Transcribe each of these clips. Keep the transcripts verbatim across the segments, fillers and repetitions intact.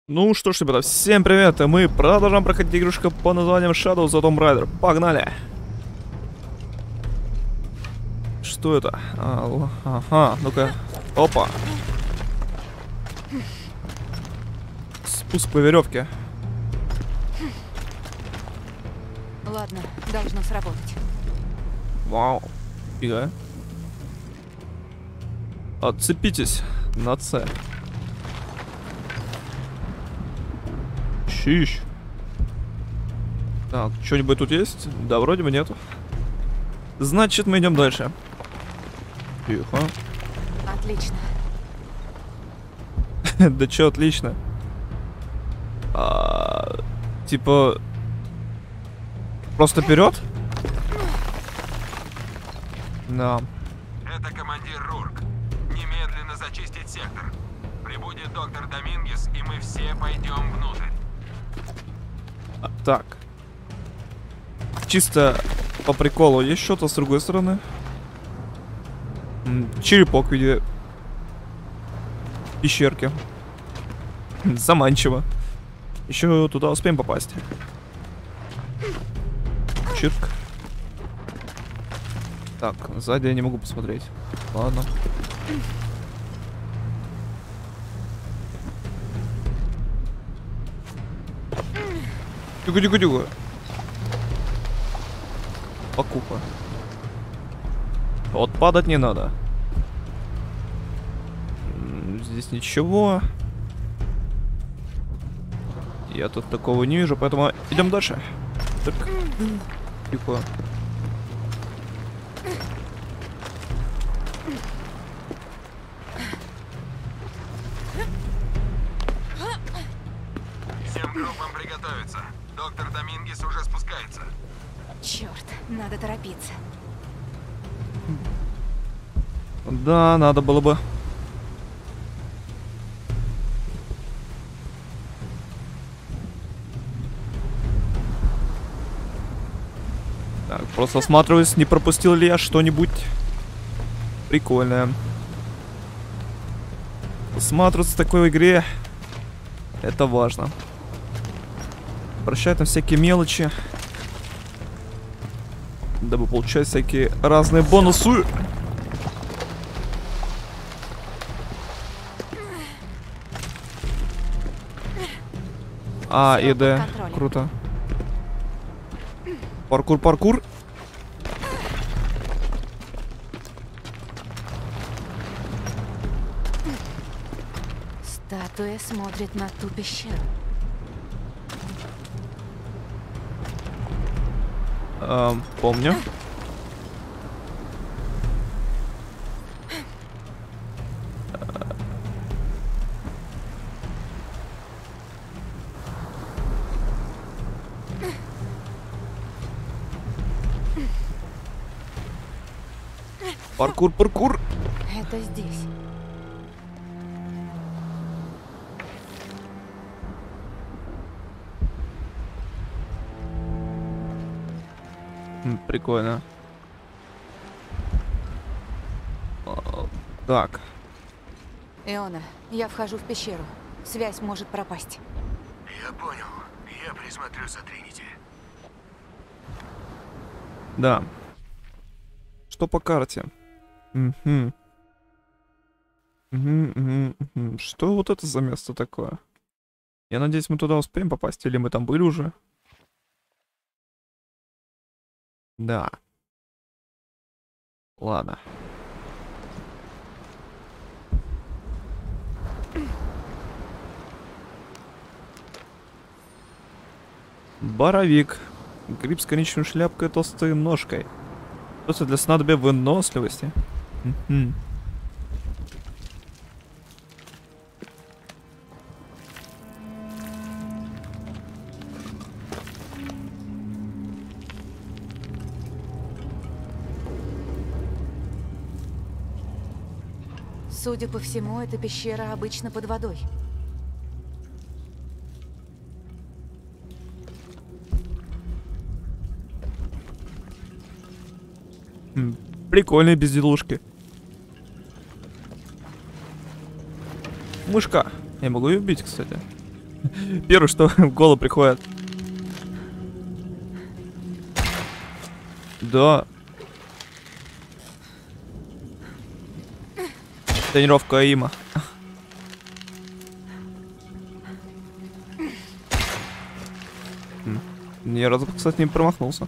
Ну что ж, ребята, всем привет, и мы продолжаем проходить игрушку по названием Shadows of Tomb Raider. Погнали! Что это? А, ага, ну-ка. Опа. Спуск по веревке. Ладно, должно сработать. Вау. Фига. Отцепитесь на С. Щищ. Так, что-нибудь тут есть? Да, вроде бы нету. Значит, мы идем дальше. Тихо. Отлично. Да чё, отлично. А, типа... Просто вперед? Да. Это командир Рурк. Немедленно зачистить сектор. Прибудет доктор Домингес, и мы все пойдем внутрь. А, так. Чисто по приколу. Есть что-то с другой стороны? М, черепок в виде пещерки. Заманчиво. Еще туда успеем попасть. Чирк. Так, сзади я не могу посмотреть. Ладно. Тихо-тихо-тихо. Покупа. Вот падать не надо. Здесь ничего. Я тут такого не вижу, поэтому идем дальше. Так. Тихо. Всем группам приготовиться. Доктор Домингес уже спускается. Черт, надо торопиться. Да, надо было бы. Так, просто осматриваюсь, не пропустил ли я что-нибудь прикольное. Осматриваться в такой игре — это важно. Обращать на всякие мелочи, дабы получать всякие разные бонусы. А, и Д. Круто. Паркур, паркур. Статуя смотрит на ту пещеру. Эм, помню. Паркур, паркур. Это здесь. М, Прикольно. А, Так. Иона, я вхожу в пещеру. Связь может пропасть. Я понял. Я присмотрю за Тринити. Да. Что по карте? Угу. Угу, угу, угу. Что вот это за место такое? Я надеюсь, мы туда успеем попасть, или мы там были уже? Да. Ладно. Боровик. Гриб с конечной шляпкой и толстой ножкой. Просто для снадобья выносливости. Мгм. Судя по всему, эта пещера обычно под водой. М, Прикольные безделушки. Мышка. Я могу ее убить, кстати. Первое, что в голову приходит. Да. Тренировка АИМа. Ни разу, кстати, не промахнулся.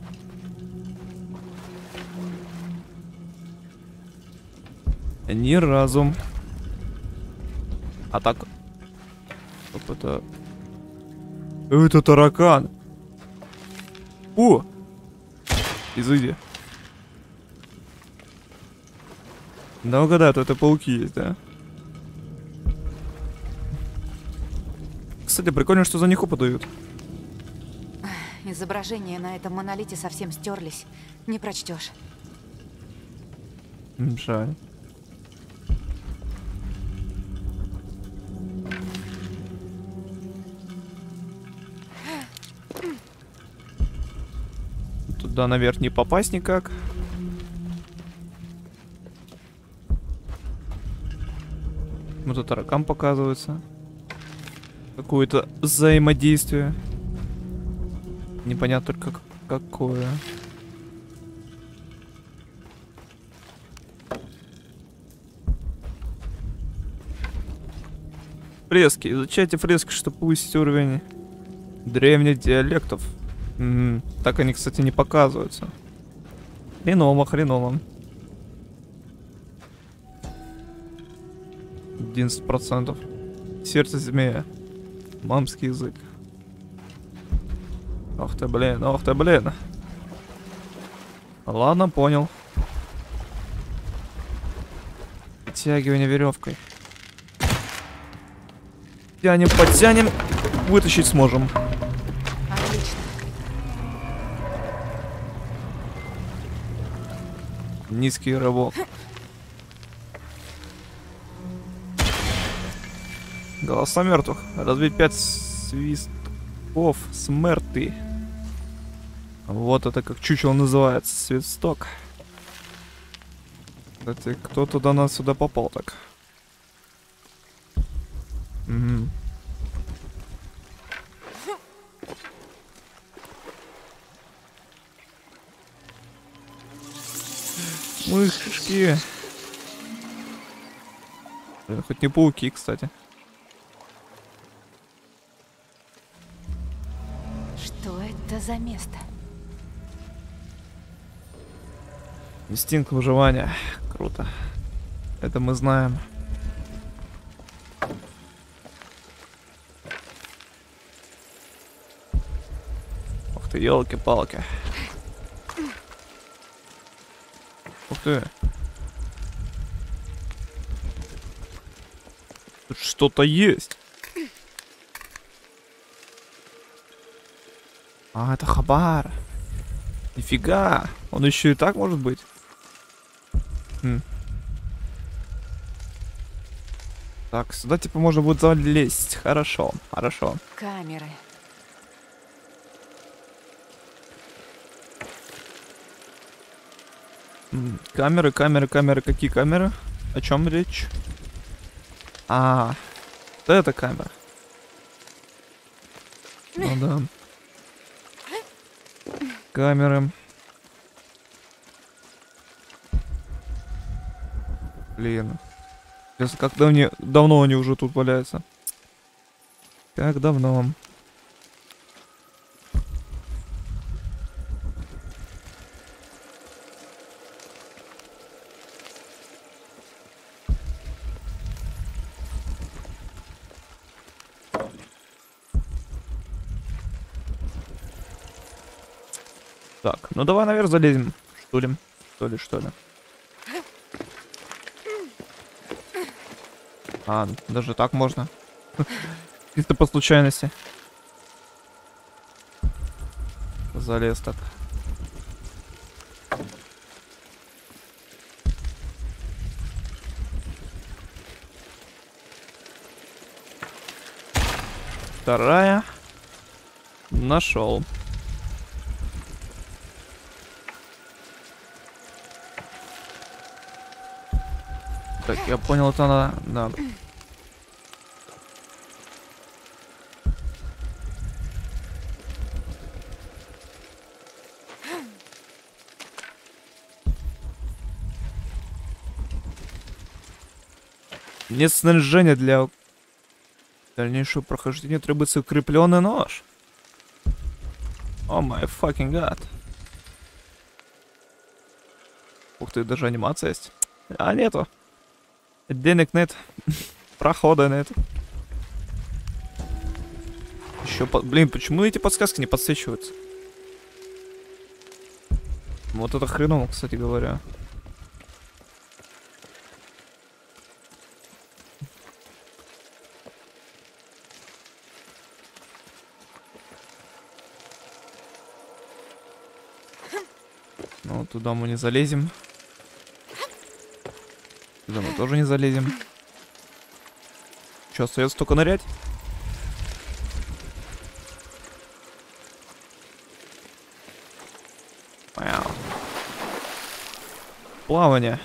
Ни разу. А так. Оп, это... Это таракан. О! Изыди. Да угадаю, то это пауки есть, да? Кстати, прикольно, что за них опыт дают. Изображения на этом монолите совсем стерлись. Не прочтешь. Жаль. Туда наверх не попасть никак. Вот тут таракан показывается. Какое-то взаимодействие. Непонятно только какое. Фрески. Изучайте фрески, чтобы повысить уровень древних диалектов. Угу. Так они, кстати, не показываются. Хреново, хреново. одиннадцать процентов. Сердце змея. Мамский язык. Ох ты, блин, ох ты, блин. Ладно, понял. Подтягивание веревкой. Тянем, подтянем. Вытащить сможем. Отлично. Низкий рывок. Голоса мертвых. Разбить пять свистков смерти. Вот это как чучело называется. Свисток. Кстати, кто туда нас сюда попал так? Угу. Мышки. Хоть не пауки, кстати. Что это за место? Инстинкт выживания. Круто. Это мы знаем. Ух ты, елки-палки. Ух ты. Тут что-то есть. А, это хабар. Нифига. Он еще и так может быть. Хм. Так, сюда типа можно будет залезть. Хорошо, хорошо. Камеры. М, Камеры, камеры, камеры. Какие камеры? О чем речь? А, вот это камера. Ну да. Камеры. Блин. Интересно, как давне, давно они уже тут валяются? Как давно? Так, ну давай наверх залезем. Что ли? Что ли, что ли? А, даже так можно. Чисто по случайности. Залез так. Вторая. Нашел. Так, я понял, это она... Да. Нет снаряжения для дальнейшего прохождения, требуется укрепленный нож. О май fucking god. Ух ты, даже анимация есть. А нету. Денег нет. Прохода нет. Еще, по... блин, почему эти подсказки не подсвечиваются? Вот это хреново, кстати говоря. Ну, туда мы не залезем. Туда мы тоже не залезем. Что, остается только нырять? Вау. Плавание.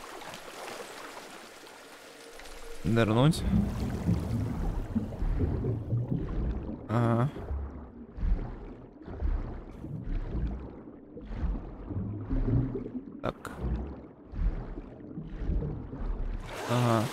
Нырнуть. Ага. Так. Ага.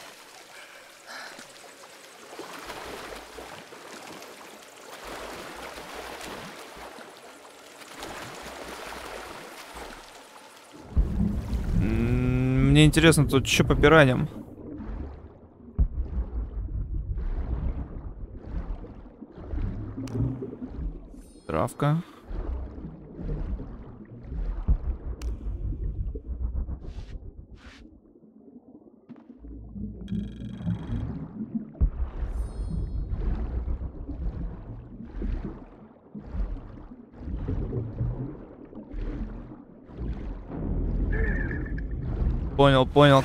М, Мне интересно, тут что по пираньям? Травка. Понял, понял.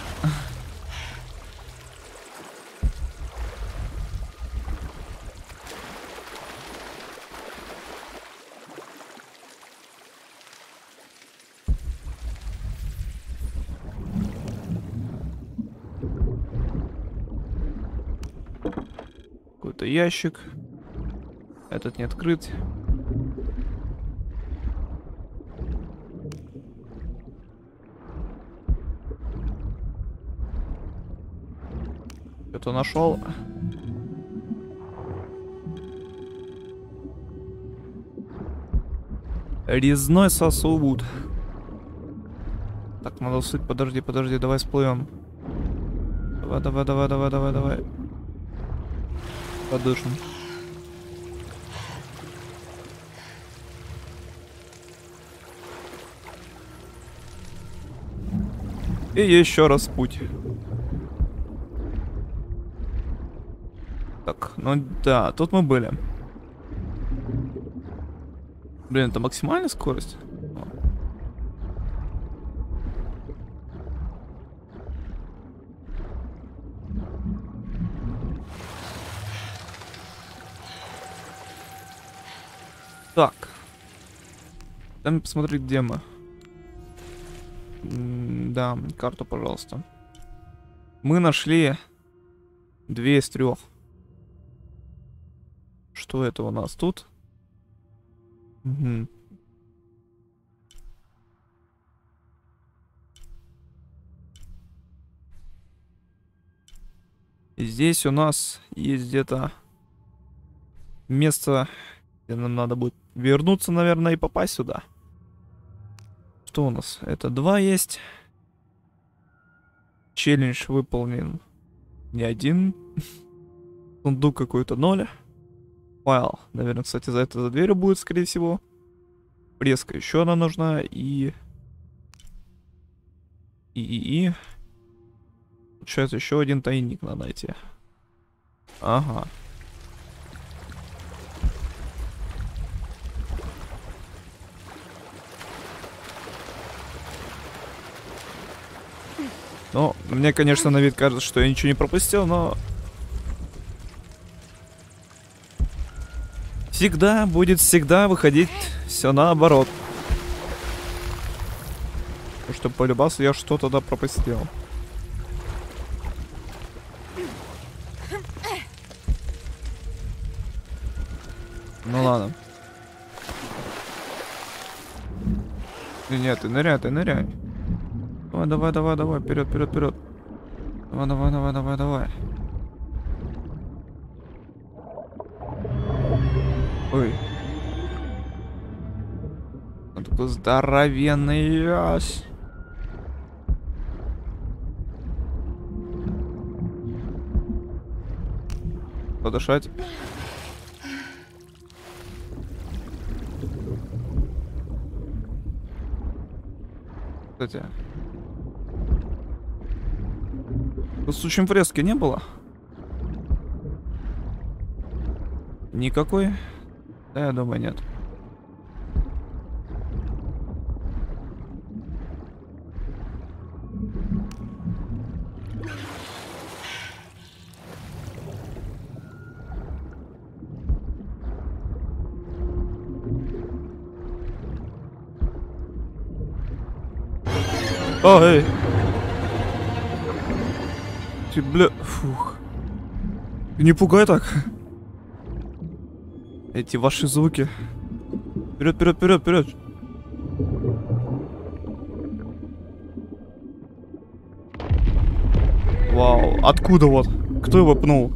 Какой-то ящик. Этот не открыт. Что-то нашел. Резной сосуд. Так, надо всыть. Подожди, подожди, давай всплывем. Давай, давай, давай, давай, давай, давай. Подышим. И еще раз путь. Так, ну да, тут мы были. Блин, это максимальная скорость? Так. Дай посмотреть, где мы. М, да, карту, пожалуйста. Мы нашли две из трех. Что это у нас тут? Угу. И здесь у нас есть где-то место, где нам надо будет вернуться, наверное, и попасть сюда. Что у нас? Это два есть. Челлендж выполнен не один. Сундук какой-то ноль. Файл. Наверное, кстати, за это за дверью будет, скорее всего. Преска еще она нужна. И... И... И... И... Получается, еще один тайник надо найти. Ага. Ну, мне, конечно, на вид кажется, что я ничего не пропустил, но... Всегда будет всегда выходить все наоборот. Потому что по любасу я что-то да пропустил. Ну ладно. Нет, ты ныряй, ты ныряй. Давай, давай, давай, давай, вперед, вперед, вперед. Давай, Давай, давай, давай, давай, давай. Ой. Он такой здоровенный ясь. Подышать. Кстати. Тут случаем фрески не было? Никакой? Да, я думаю, нет. О, эй! Ты, бля... Фух. Не пугай так. Эти ваши звуки. Вперед, вперед, вперед, вперед. Вау, откуда вот? Кто его пнул?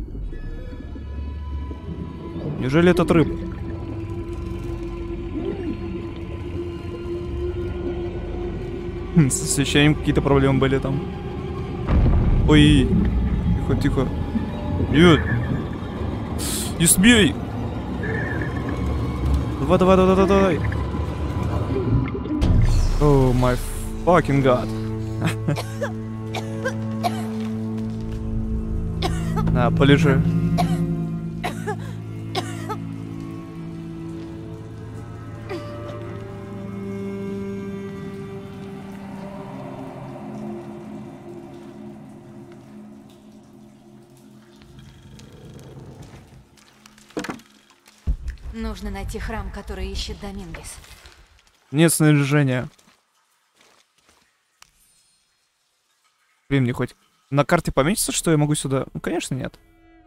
Неужели этот рыб? С освещением какие-то проблемы были там. Ой, тихо, тихо. Нет. Не смей. Давай, давай, давай, давай, давай. О, май fucking god. На, полежи. Нужно найти храм, который ищет Домингес. Нет снаряжения. Блин, мне хоть на карте пометится, что я могу сюда? Ну, конечно, нет.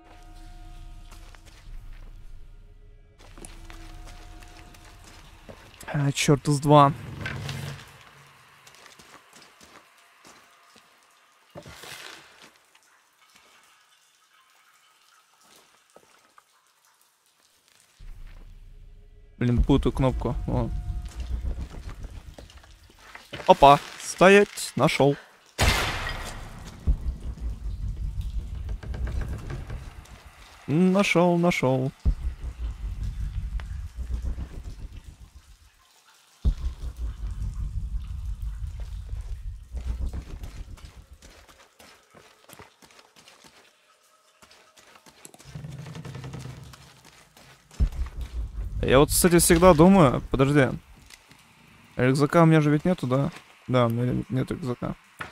А, черт из два. Блин, путаю кнопку. О. Опа, стоять, нашел. Нашел, нашел. Я вот, кстати, всегда думаю, подожди. Рюкзака у меня же ведь нету, да? Да, у меня нет рюкзака.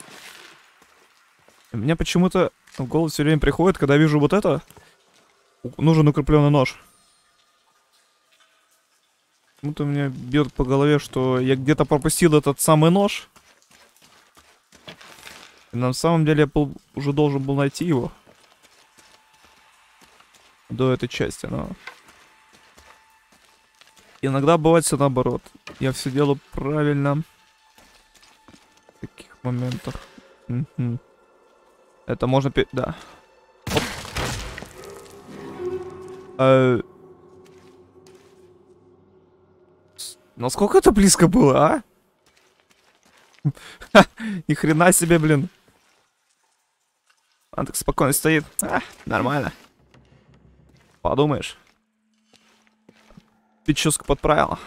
И мне почему-то в голову все время приходит, когда вижу вот это. Нужен укрепленный нож. Почему-то мне бьет по голове, что я где-то пропустил этот самый нож. И на самом деле я был, уже должен был найти его. До этой части, но... Иногда бывает все наоборот. Я все делаю правильно. В таких моментах. Угу. Это можно... Пи... Да. Оп. Э... Насколько это близко было, а? Ни хрена себе, блин. Он так спокойно стоит. А, нормально. Подумаешь. Прическу подправила.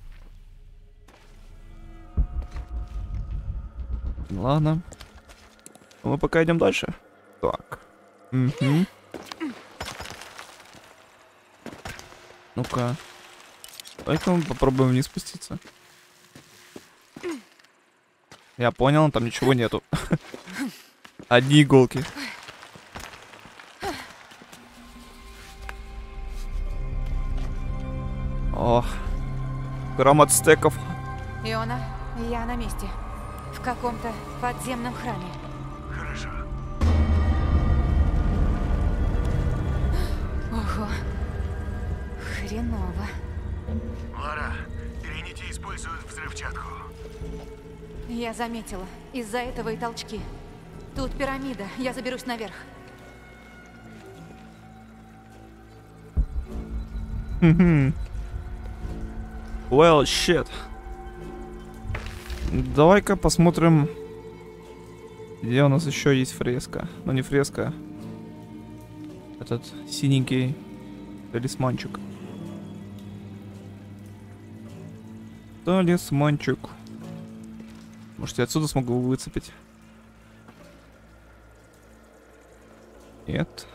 Ладно. Мы пока идем дальше. Так. Угу. Ну-ка. Давай-ка мы попробуем вниз спуститься. Я понял, там ничего нету. Одни иголки. Ох. Храм ацтеков. Иона, я на месте. В каком-то подземном храме. Хорошо. Ого. Хреново. Лара, Тринити используют взрывчатку. Я заметила. Из-за этого и толчки. Тут пирамида. Я заберусь наверх. Well, shit. Давай-ка посмотрим, где у нас еще есть фреска. Ну, не фреска. Этот синенький талисманчик. Талисманчик. Может, я отсюда смогу выцепить? Нет.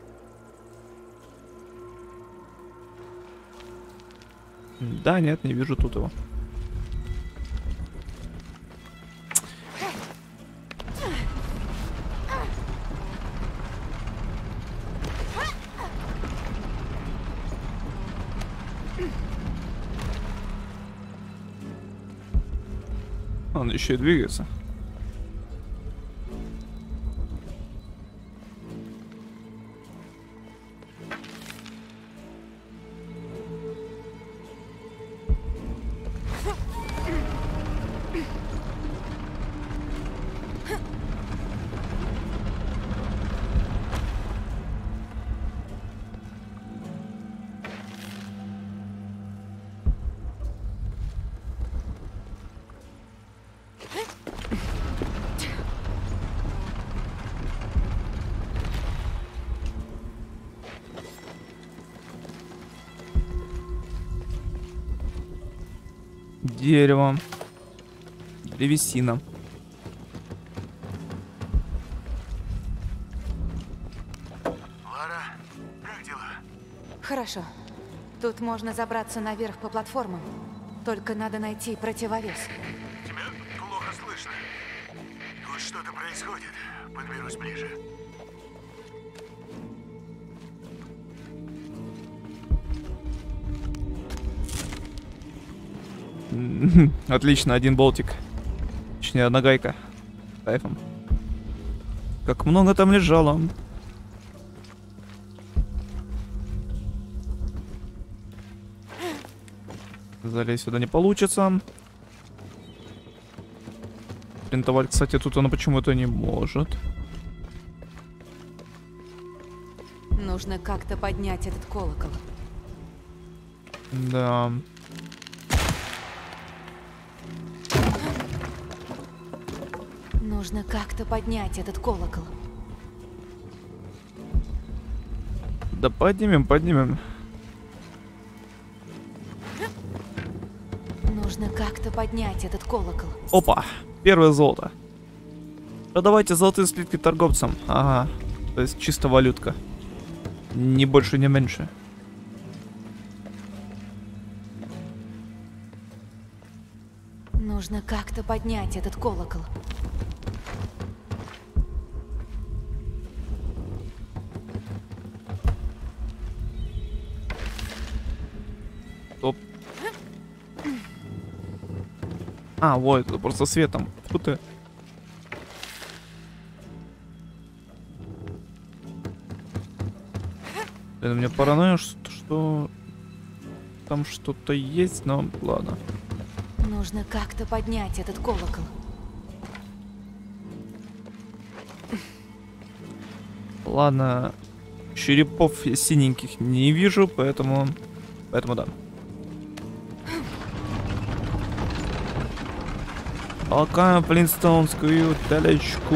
Да, нет, не вижу тут его. Он еще и двигается. Дерево. Древесина. Лара, как дела? Хорошо. Тут можно забраться наверх по платформам. Только надо найти противовес. Тебя плохо слышно. Тут что-то происходит. Подберусь ближе. Отлично, один болтик. Точнее, одна гайка. Кайфом. Как много там лежало. Залезть сюда не получится. Принтовать, кстати, тут она почему-то не может. Нужно как-то поднять этот колокол. Да. Нужно как-то поднять этот колокол. Да поднимем, поднимем. Нужно как-то поднять этот колокол. Опа, первое золото. Продавайте золотые слитки торговцам. Ага, то есть чисто валютка. Ни больше, ни меньше. Нужно как-то поднять этот колокол. Топ. А, вот, это просто светом. Фу ты. Это мне паранойя, что, что там что-то есть, но ладно. Нужно как-то поднять этот колокол. Ладно, черепов синеньких не вижу, поэтому, поэтому да. Толкаем флинстоунскую телечку.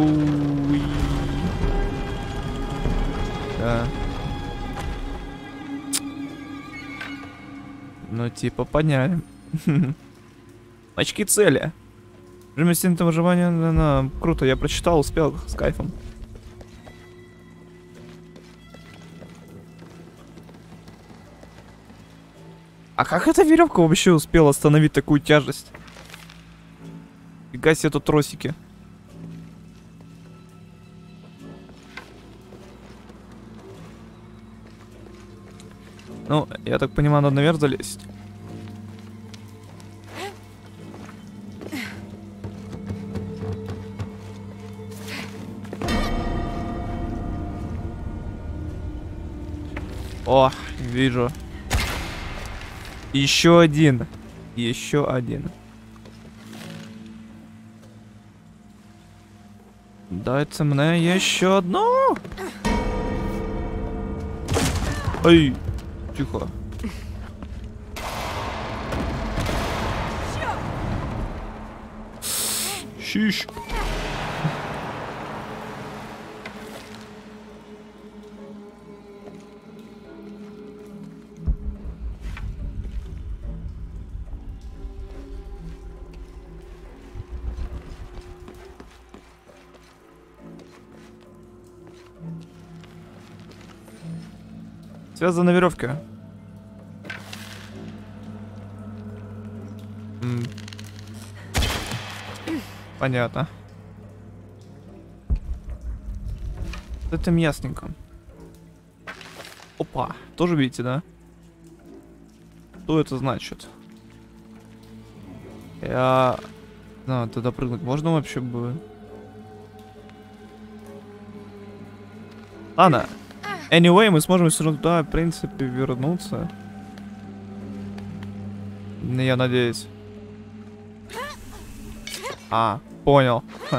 Да. Ну, типа, подняли. Очки цели. Режим инстинкта выживания. Да, да, круто, я прочитал, успел с кайфом. А как эта веревка вообще успела остановить такую тяжесть? Фига себе тут тросики. Ну, я так понимаю, надо наверх залезть. О, вижу. Еще один. Еще один. Дайте мне еще одну. Ой, тихо. Щищ. Связана веревка. М. Понятно. С этим ясненько. Опа, тоже видите, да? Что это значит? Я... А, туда прыгнуть можно вообще бы? Ладно. Anyway, мы сможем все равно туда, в принципе, вернуться. Я надеюсь. А, понял. Ха.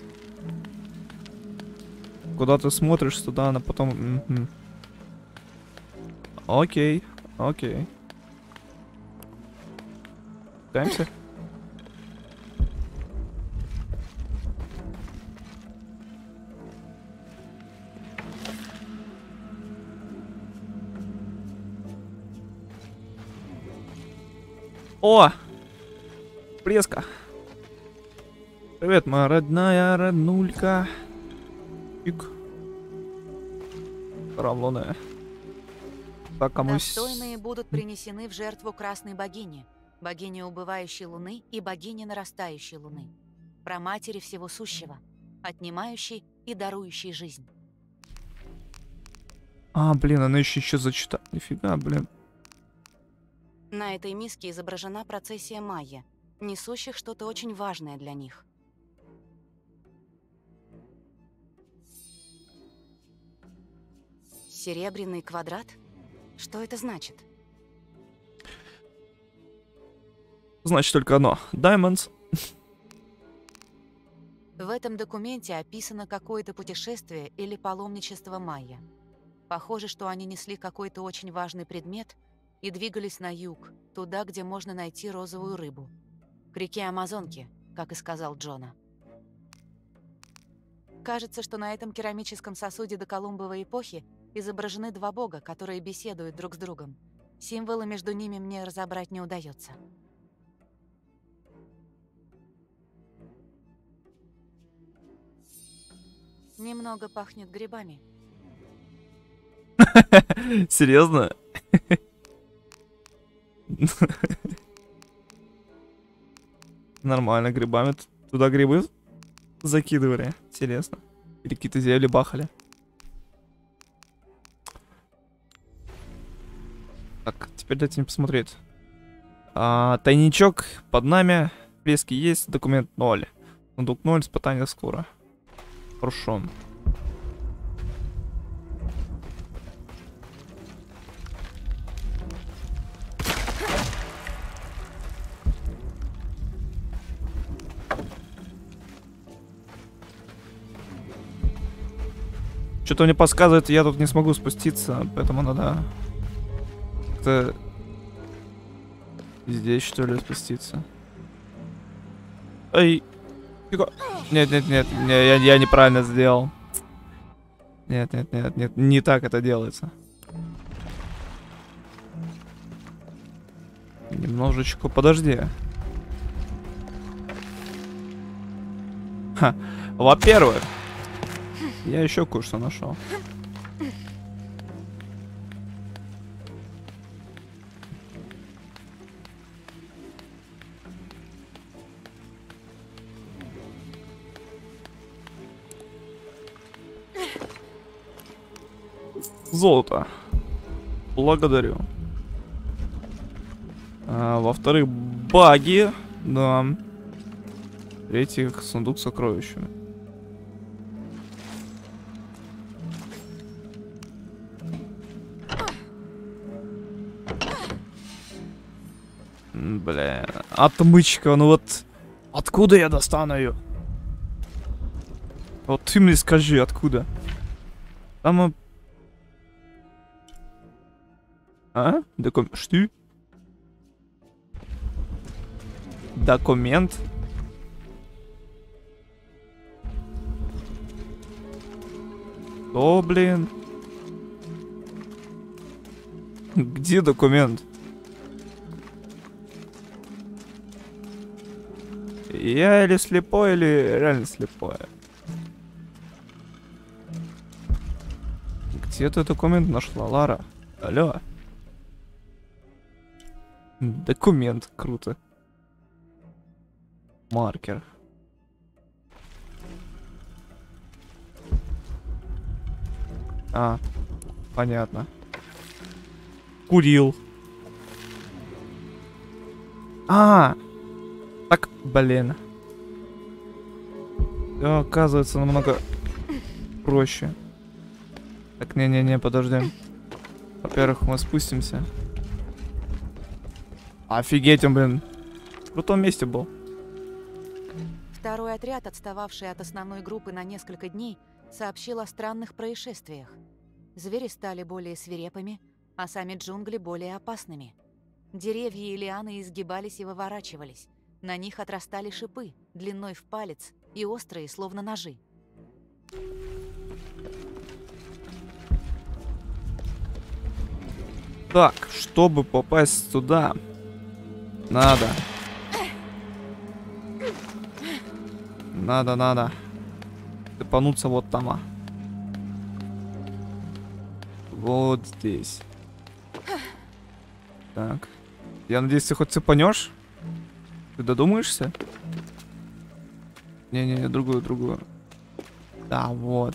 Куда ты смотришь, туда она потом... М-м. Окей, окей. Пытаемся? О! Преска. Привет, моя родная роднулька. Пик. Равлоная. Так, кому... Достойные будут принесены в жертву красной богине, богине убывающей луны и богине нарастающей луны, праматери всего сущего, отнимающей и дарующей жизнь. А, блин, она еще еще зачитала. Нифига, блин. На этой миске изображена процессия майя, несущих что-то очень важное для них. Серебряный квадрат? Что это значит? Значит только одно. Diamonds. В этом документе описано какое-то путешествие или паломничество майя. Похоже, что они несли какой-то очень важный предмет и двигались на юг, туда, где можно найти розовую рыбу. К реке Амазонки, как и сказал Джона. Кажется, что на этом керамическом сосуде доколумбовой эпохи изображены два бога, которые беседуют друг с другом. Символы между ними мне разобрать не удается. Немного пахнет грибами. Серьезно? Нормально, грибами. Туда грибы закидывали. Интересно. Или какие-то зелья бахали. Так, теперь дайте мне посмотреть. А, тайничок под нами. Фрески есть, документ ноль. Сундук ноль, испытание скоро. Хорошо. Что-то мне подсказывает, я тут не смогу спуститься, поэтому надо как-то здесь, что ли, спуститься. Эй, нет, нет, нет, не, я, я неправильно сделал. Нет, нет, нет, нет, не так это делается. Немножечко, подожди. Ха, во-первых, я еще кое-что нашел. Золото. Благодарю. А, во-вторых, баги. Да. В-третьих, сундук с сокровищами. Бля, отмычка, ну вот откуда я достану ее? Вот ты мне скажи, откуда? Там... А? Документ... Что? Документ? О, блин. Где документ? Я или слепой, или реально слепой. Где ты документ нашла, Лара? Алло. Документ, круто. Маркер. А, понятно. Курил. А, так, блин. Всё, оказывается, намного проще. Так, не-не-не, подожди. Во-первых, мы спустимся. Офигеть, он, блин, в крутом месте был. Второй отряд, отстававший от основной группы на несколько дней, сообщил о странных происшествиях. Звери стали более свирепыми, а сами джунгли более опасными. Деревья и лианы изгибались и выворачивались. На них отрастали шипы, длиной в палец, и острые, словно ножи. Так, чтобы попасть туда, надо. Надо, надо. Цепануться вот там. А. Вот здесь. Так. Я надеюсь, ты хоть цепанешь? Ты додумаешься? Не-не-не, другую, другую. Да, вот.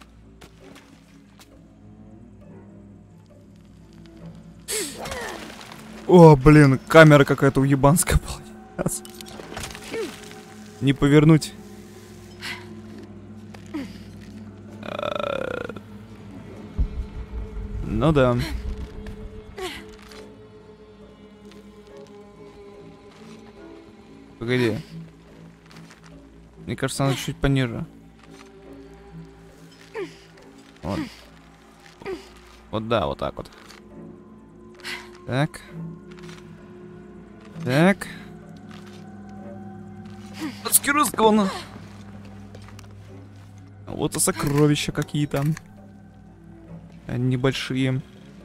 О, блин, камера какая-то уебанская получилась. Не повернуть. Ну да. Погоди. Мне кажется, она чуть пониже. Вот. Вот да, вот так вот. Так. Так. Раскирускованно. Вот и сокровища какие-то. Небольшие.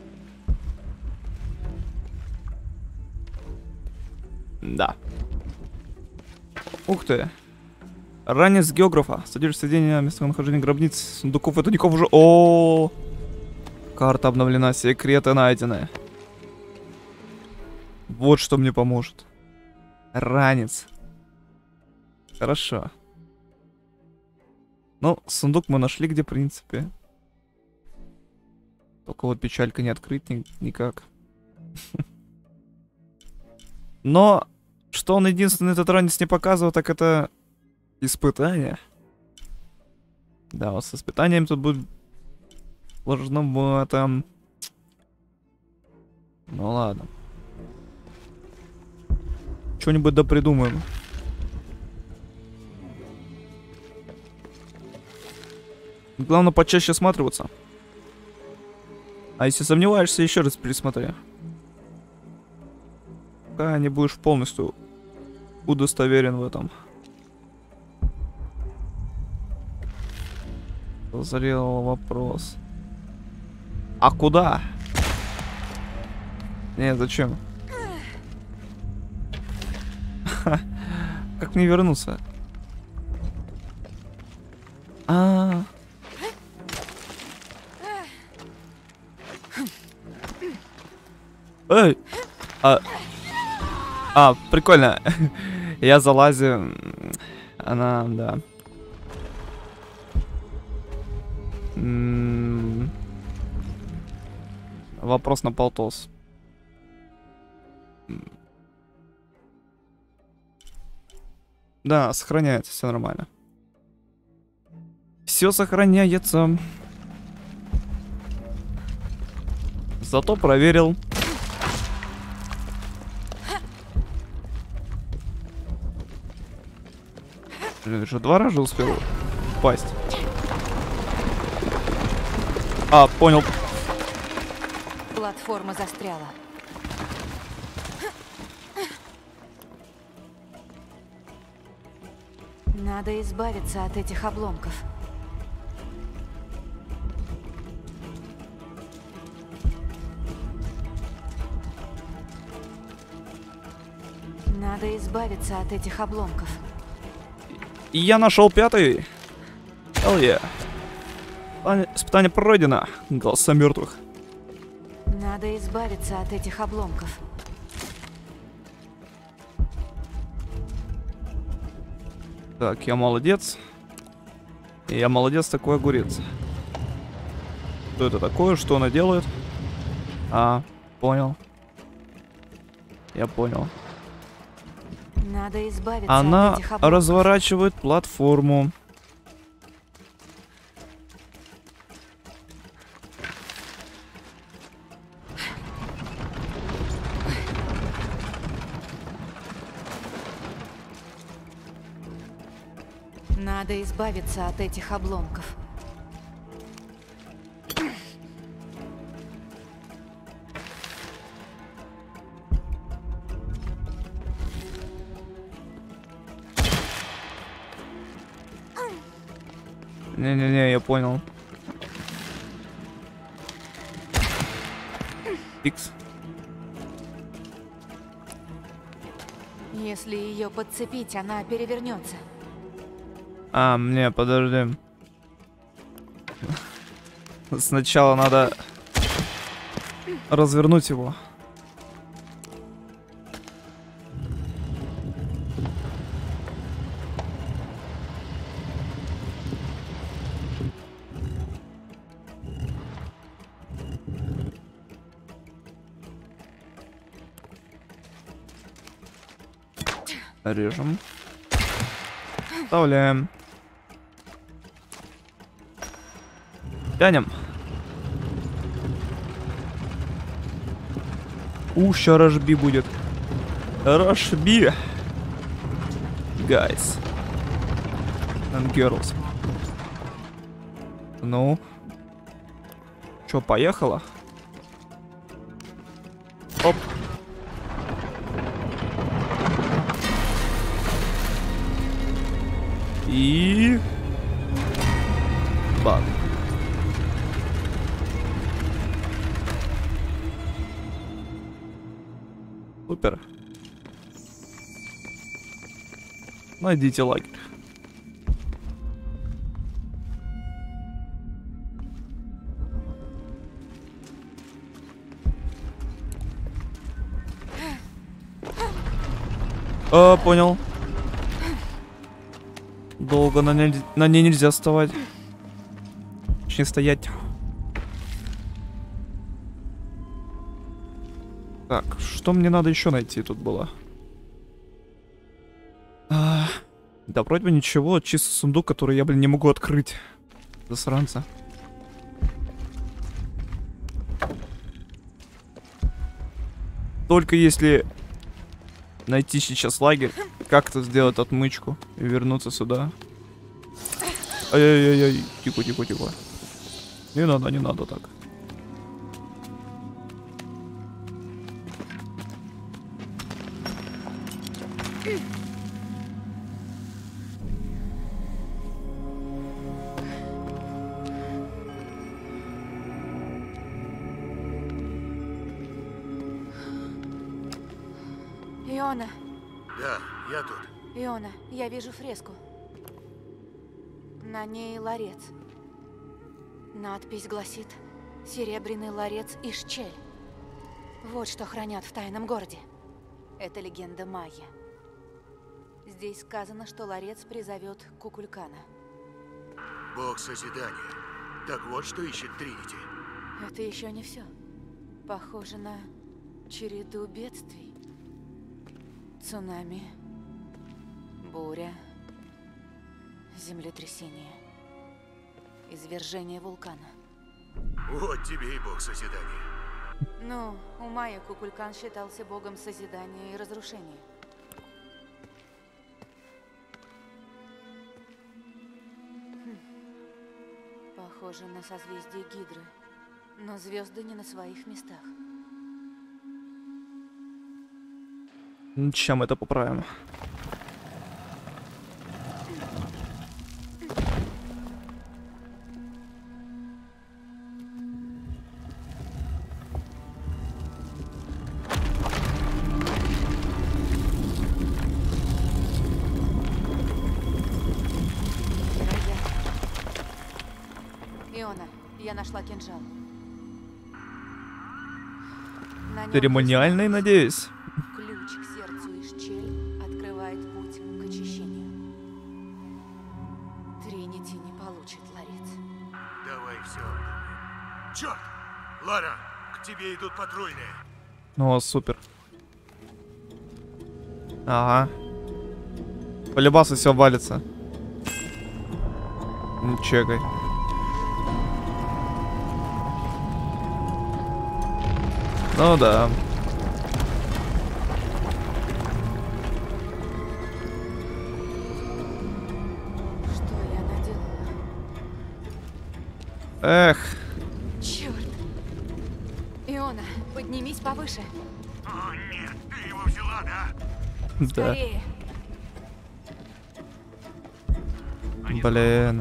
Да. Ух ты. Ранец географа. Содержит сведения о местонахождении гробниц, сундуков и тайников уже. О, карта обновлена, секреты найдены. Вот что мне поможет. Ранец. Хорошо. Ну, сундук мы нашли, где, в принципе. Только вот печалька не открыть ни никак. Но, что он единственный этот ранец не показывал, так это испытание. Да, вот с испытанием тут будет сложновато. Ну ладно. Что-нибудь да придумаем. Главное почаще осматриваться. А если сомневаешься, еще раз пересмотри. Пока не будешь полностью удостоверен в этом. Созрел вопрос. А куда? Нет, зачем? Как мне вернуться? А. Эй! А, а, прикольно. Я залазю. Она, да. М-м-м. Вопрос на полтос. Да, сохраняется, все нормально. Все сохраняется. Зато проверил. Блин, уже два раза успел упасть. А, понял. Платформа застряла. Надо избавиться от этих обломков. Надо избавиться от этих обломков. И я нашел пятый. Hell yeah. Испытание- Испытание пройдено. Голоса мертвых. Надо избавиться от этих обломков. Так, я молодец. Я молодец, такой огурец. Что это такое? Что она делает? А, понял. Я понял. Надо избавиться Она от этих обломков. разворачивает платформу. Надо избавиться от этих обломков. Не-не-не, я понял. Икс. Если ее подцепить, она перевернется. А, мне, подожди. Сначала надо развернуть его. Режем. Вставляем. Тянем. Уша рожби будет. Рожби. Guys. And girls. Ну. Чё, поехала? Оп. И... Бак. Супер. Найдите лагерь. А, понял. Долго на ней, на ней нельзя вставать. Точнее, стоять. Так, что мне надо еще найти тут было? А, да вроде бы ничего, чисто сундук, который я, блин, не могу открыть. Засранца. Только если найти сейчас лагерь, как-то сделать отмычку и вернуться сюда. Ай-яй-яй-яй, тихо-тихо-тихо. Не надо, не надо так. Иона, Да, я тут. Иона, я вижу фреску. На ней ларец. Надпись гласит «Серебряный ларец Ишчель». Вот что хранят в тайном городе. Это легенда майя. Здесь сказано, что ларец призовет Кукулькана. Бог созидания. Так вот, что ищет Тринити. Это еще не все. Похоже на череду бедствий. Цунами, буря, землетрясение, извержение вулкана. Вот тебе и Бог созидания. Ну, у майя Кукулькан считался богом созидания и разрушения. Хм. похоже на созвездие Гидры, но звезды не на своих местах. Сейчас мы это поправим. Иона, я нашла кинжал. На нем Церемониальный, есть надеюсь. ключ к сердцу Ишчель открывает путь к очищению. Тринити не получит ларец. Давай все обдумаем. Черт! Лара, к тебе идут патрульные. О, супер. Ага. По любасу все валится. Не чекай. Ну да. Что я наделала? Эх. Черт! Иона, поднимись повыше. О, нет, ты его взяла, да? Да. Скорее. Блин.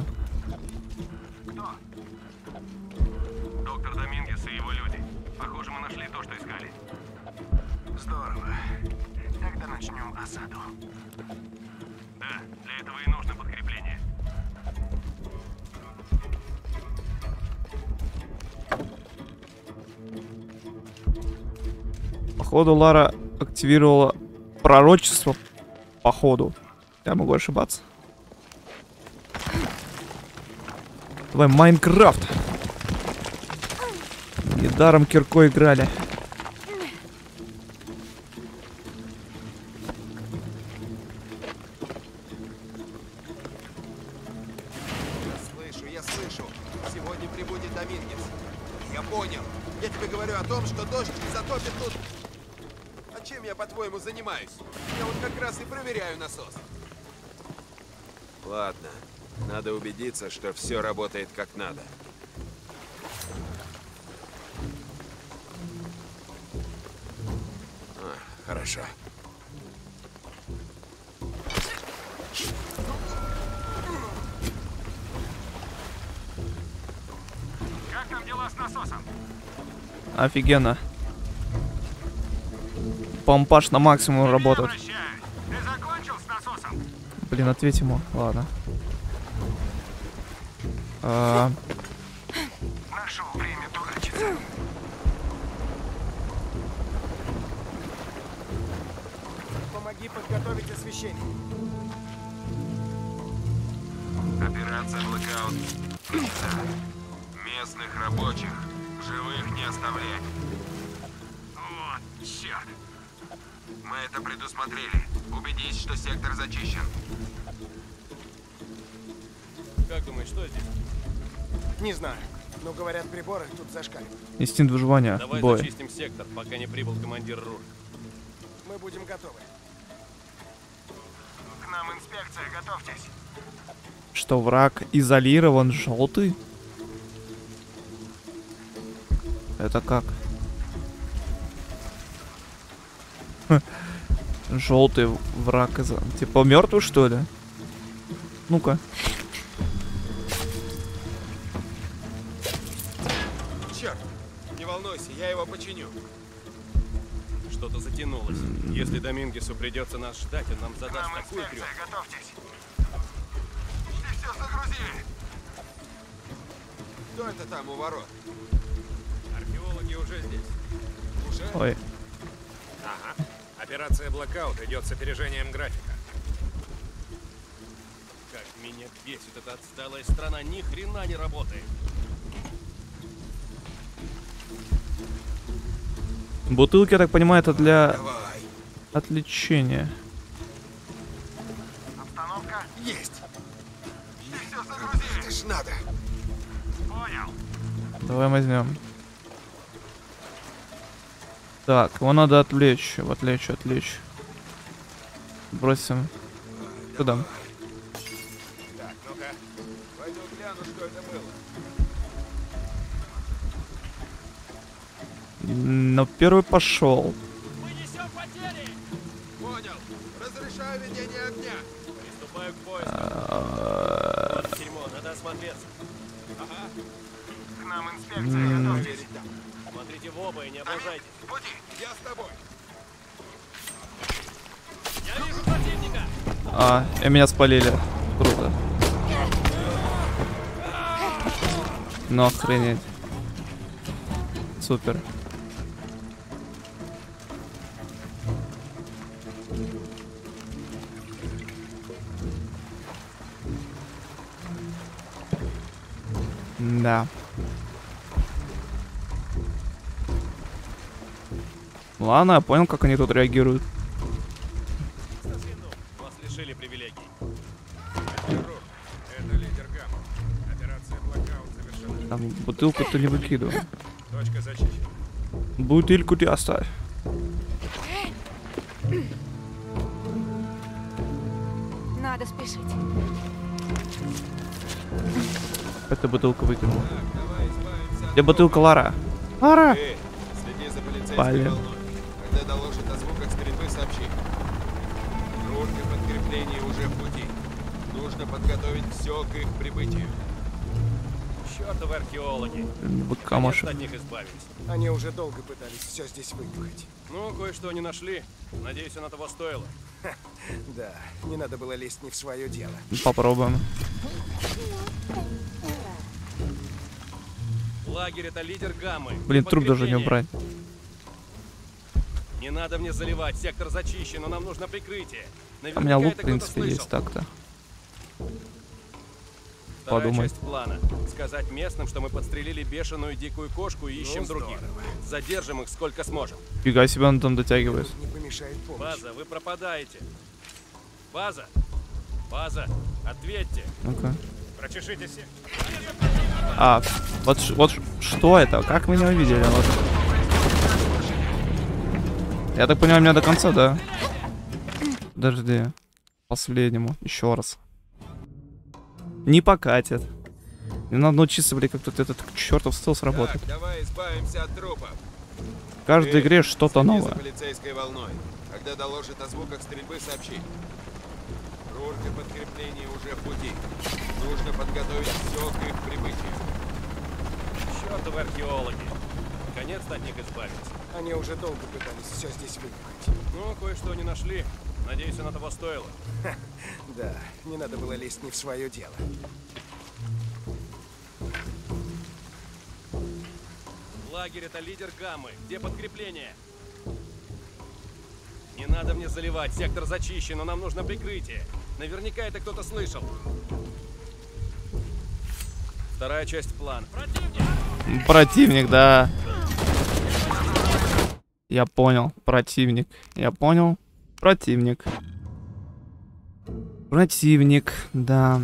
Доктор Домингес и его люди. Похоже, мы нашли то, что искали. Здорово. Тогда начнем осаду. Да, для этого и нужно подкрепление. Походу Лара активировала пророчество. Походу. Я могу ошибаться. Давай, Майнкрафт. Недаром киркой играли. Слышу, я слышу. Сегодня прибудет Домингес. Я понял. Я тебе говорю о том, что дождь затопит тут. А чем я, по-твоему, занимаюсь? Я вот как раз и проверяю насос. Ладно. Надо убедиться, что все работает как надо. А, хорошо. Как там дела с насосом? Офигенно. Помпаж на максимум работает. Обращаюсь. Ты закончил с насосом? Блин, ответь ему. Ладно. А, Нашел время дурачиться. Помоги подготовить освещение. Операция Blackout. Местных рабочих живых не оставлять. Вот, черт. Мы это предусмотрели. Убедись, что сектор зачищен. Как думаешь, что здесь? Не знаю, но говорят, приборы тут зашкаливают. инстинкт выживания. Давай Бой. зачистим сектор, пока не прибыл командир Рурк. Мы будем готовы. К нам инспекция, готовьтесь. Что враг изолирован желтый? Это как? Желтый враг из... Типа мертвый, что ли? Ну-ка. Черт! Не волнуйся, я его починю. Что-то затянулось. Если Домингесу придется нас ждать, он нам К задаст нам такую инспекция, крём. готовьтесь. И все загрузили. Кто это там у ворот? Археологи уже здесь. Уже? Ой. Ага. Операция Blackout идет с опережением графика. Как меня бесит эта отсталая страна, ни хрена не работает. Бутылки, я так понимаю, это для Давай. отвлечения. Обстановка. Есть. И все загрузили. Это ж надо. Понял. Давай возьмем. Так, его надо отвлечь. Отвлечь, отвлечь. Бросим. Туда. Так, ну-ка. Пойду гляну, что это было. Но первый пошел. Мы несем потери! Понял. Разрешаю ведение огня. Приступаю к поиску. А, Вот дерьмо, надо осмотреться. Ага. К нам инспекция, готовьтесь. Проверить там. Смотрите в оба и не облажайтесь. В пути. Я с тобой. Я вижу противника! а, и меня спалили. Круто. Ну охренеть. Супер. Да. Ладно, я понял, как они тут реагируют. Вас лишили привилегий. Хирург, это лидер Гамма. Операция Блокаут завершена. Там бутылку ты не выкидывай. Точка зачищена. Бутылку ты оставь. Надо спешить. Эта бутылка выкинул. Так, давай избавимся от Где бутылка Лара? Лара! Эй, следи за полицейской Блин. волной. Когда доложат о звуках стрельбы, сообщи. Группе подкрепления уже в пути. Нужно подготовить все к их прибытию. Чёртовы археологи. Вы Наконец-то камушек. от них избавились. Они уже долго пытались все здесь вынюхать. Ну, кое-что они нашли. Надеюсь, оно того стоило. Да, не надо было лезть не в свое дело. Попробуем. Лагерь — это лидер Гаммы. Блин, труп даже не Подкрепление. убрать. Не надо мне заливать. Сектор зачищен, но нам нужно прикрытие. А у меня Наверняка лук, это в принципе, кто-то есть слышал. так-то. Вторая подумай. часть плана. Сказать местным, что мы подстрелили бешеную дикую кошку и ищем Ну, других. Задержим их сколько сможем. Фига себе, он там дотягивает. Не помешает помощь. База, вы пропадаете. База! База! Ответьте! Ну-ка. Прочешите все. А, вот, ш- вот ш- что это? Как вы не увидели? Вот. Я так понимаю, меня до конца, да? Подожди. Последнему. Еще раз. Не покатит. Мне надо научиться, блин, как тут этот чертов стелс работает. Так, давай избавимся от трупов. В каждой Эй, игре что-то следи за новое. полицейской волной. Когда доложат о звуках стрельбы, сообщи. Рурка подкрепления уже в пути. Нужно подготовить все к их прибытию. Чёртовы археологи! Наконец-то от них избавились. Они уже долго пытались все здесь вынюхать. Ну, кое-что не нашли. Надеюсь, оно того стоило. Да, не надо было лезть не в свое дело. Лагерь — это лидер Гаммы. Где подкрепление? Не надо мне заливать. Сектор зачищен, но нам нужно прикрытие. Наверняка это кто-то слышал. Вторая часть плана. Противник! Противник, да. Я понял. Противник. Я понял. Противник. Противник, да.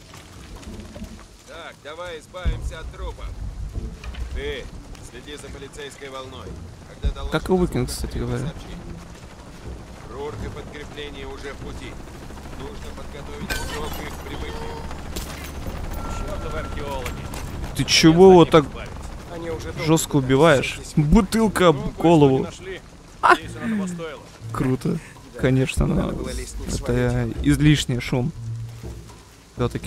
Так, давай избавимся от трупов. Ты, следи за полицейской волной. Когда доложат Как его о выкинуть, звуках кстати стрельбы, говоря? сообщи. Рурка подкрепления уже в пути. Нужно подготовить все к их прибытию. Чёртовы археологи! Ты чего вот так Они уже долго жестко пытались убиваешь? всё здесь вынюхать. Бутылка об Ну, кое-что голову. не нашли. Надеюсь, оно того стоило. Круто. Конечно, не но надо было лезть не в это своё дело. излишний шум. Все-таки.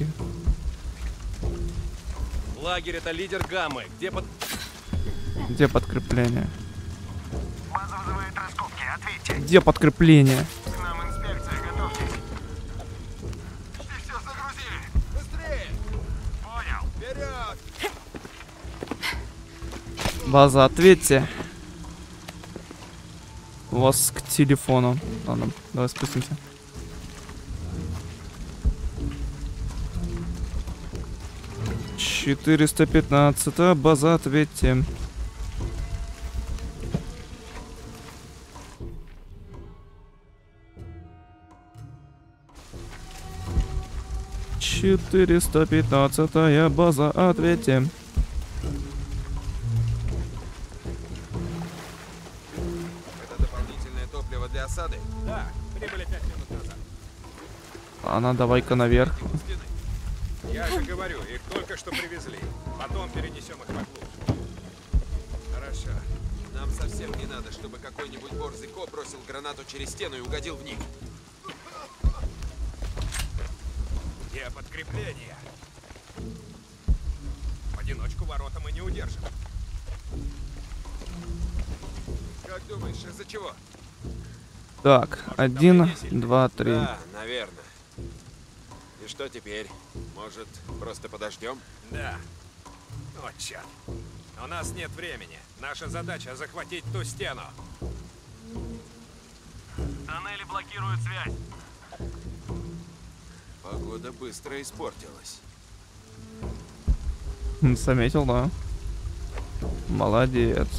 Лагерь — это лидер Гаммы. Где под... Где подкрепление? База вызывает раскопки, ответьте. Где подкрепление? К нам инспекция, готовьтесь. И все загрузили. Быстрее! Понял. Вперед! База, ответьте. У вас к телефону. Ладно, давай спустимся. четыреста пятнадцать, база, ответьте. четыреста пятнадцатая база, ответьте. Это дополнительное топливо для осады. Да, прибыли пять минут назад. Она давай-ка наверх. Я же говорю, их только что привезли. Потом перенесем их поглубже. Хорошо. Нам Нам совсем не надо, чтобы какой-нибудь борзый коп бросил гранату через стену и угодил в них. Где подкрепление? В одиночку ворота мы не удержим. Как думаешь, из-за чего? Так, один, два, три. Да, наверное. И что теперь? Может, просто подождем? Да. О, черт. У нас нет времени. Наша задача захватить ту стену. Тоннели блокируют связь. Погода быстро испортилась. Заметил, да. Молодец.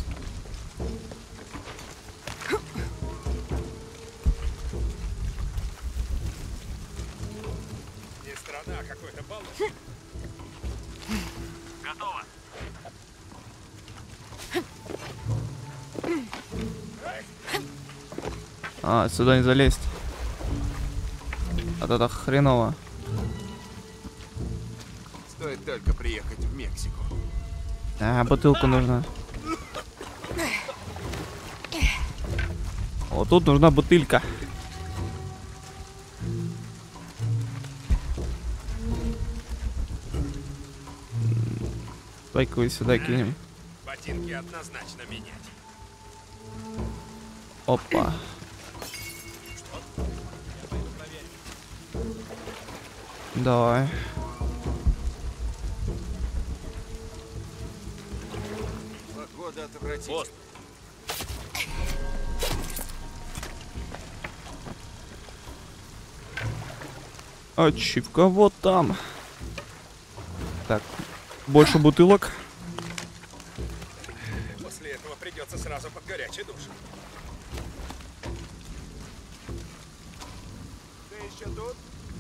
Не страна, а какой-то баллон. Готово. А, сюда не залезть. А это хреново. Стоит только приехать в Мексику. А, бутылку нужна. Вот тут нужна бутылька. Давай-ка его сюда кинем. Ботинки однозначно менять. Опа. Давай. Погода отвратительная. Ачивка вот там. Так, больше бутылок. После этого придется сразу под горячий душ. Ты еще тут?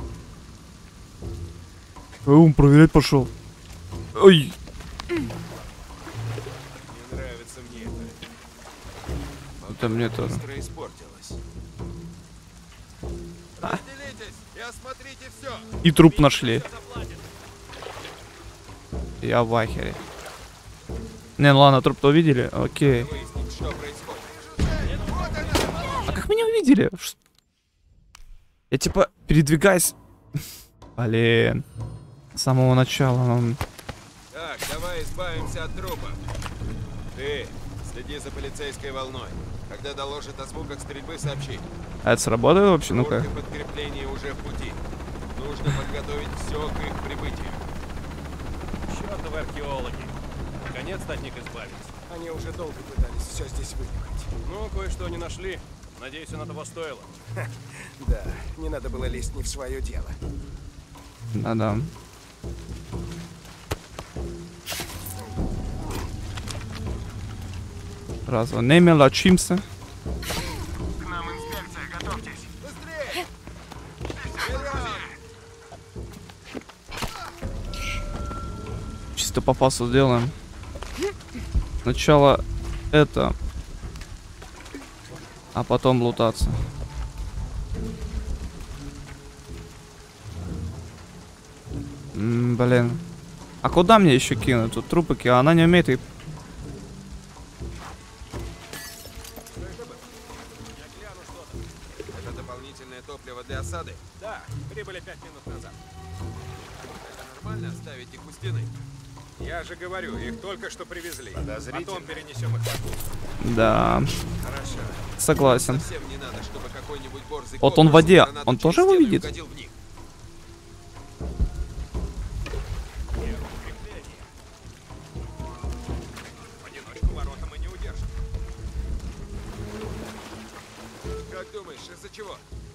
Он проверять пошел. Ой. Не нравится мне это. Это мне тоже. Быстро испортилась. Разделитесь и осмотрите все. И труп нашли. Я в ахере. Не, ну ладно, труп-то увидели. Окей. Выяснить, что происходит. А как меня увидели? Ш- Я типа передвигаюсь. Блин. С самого начала он... Так, давай избавимся от трупа. Ты следи за полицейской волной. Когда доложат о звуках стрельбы, сообщи. А это сработает вообще? Ну-ка. Группы подкрепления уже в пути. Нужно подготовить все к их прибытию. Чёртовы археологи. Наконец-то от них избавились. Они уже долго пытались все здесь вынюхать. Ну, кое-что они нашли. Надеюсь, оно того стоило. Да, не надо было лезть не в свое дело. Да-да. Разве не мелочимся? К нам инспекция, готовьтесь. Быстрее! Чисто по фасу сделаем. Сначала это, а потом лутаться. М, блин. А куда мне еще кинуть? Тут трупы ки- а она не умеет их. Это дополнительное топливо для осады. Да, прибыли пять минут назад. Это нормально оставить их у стены? Я же говорю, их только что привезли. Подозрительно. Потом перенесем их в огонь. Да, Хорошо. согласен. Совсем не надо, чтобы какой-нибудь борзый Вот коп он в бросил воде, гранату он через тоже его стену и видит? угодил в них. В одиночку ворота мы не удержим. Как думаешь, из-за чего?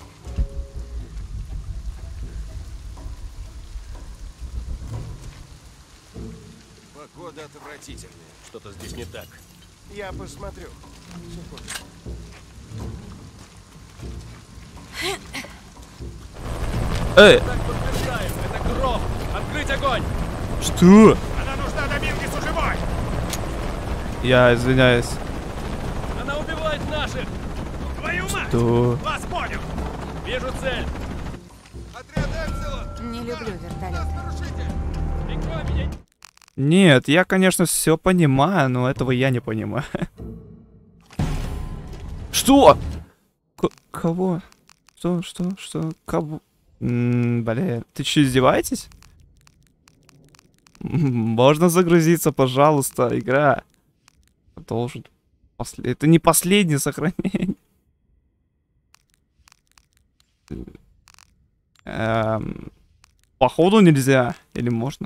Погода отвратительная. Что-то здесь не так. Я посмотрю. Секунду. Эй, Подтверждаем, это гром! Открыть огонь! что? Она нужна Домингесу живой! Я извиняюсь. Она убивает наших! Твою мать! Что? Вас понял! Вижу цель! Отряд Эксела! Не люблю вертолеты. Нарушитель! Прикрой меня! Нет, я, конечно, все понимаю, но этого я не понимаю. Что? К кого? Что, что, что? Кого? М-м, блин, ты что, издеваетесь? Можно загрузиться, пожалуйста, игра. Должен. После... Это не последнее сохранение. Эм... Походу нельзя. Или можно?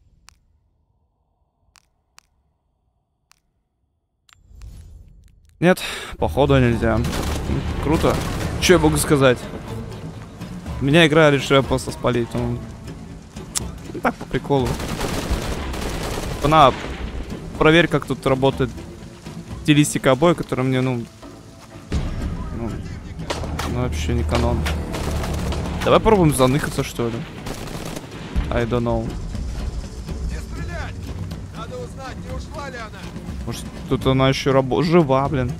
Нет, походу нельзя. Круто. Что я могу сказать? Меня игра решила просто спалить. Ну, так, по приколу. На, проверь, как тут работает стилистика обоя, которая мне, ну, ну, ну, вообще не канон. Давай попробуем заныкаться, что ли. I don't know. Не стрелять! Надо узнать, не ушла ли она. Может, тут она еще рабо... жива, блин.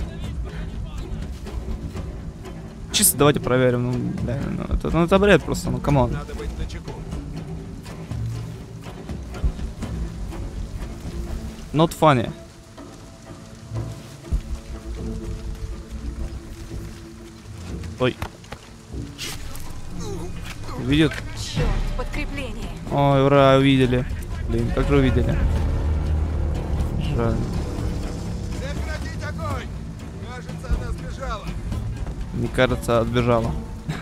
Чисто давайте проверим. Ну, бля, ну, это, ну, это бред просто, ну, камон. Надо быть начеку. Not funny. Ой. Видит? Черт, подкрепление. Ой, ура, увидели. Блин, как же увидели. Жаль. Прекратить огонь! Кажется, она сбежала. Мне кажется, отбежала.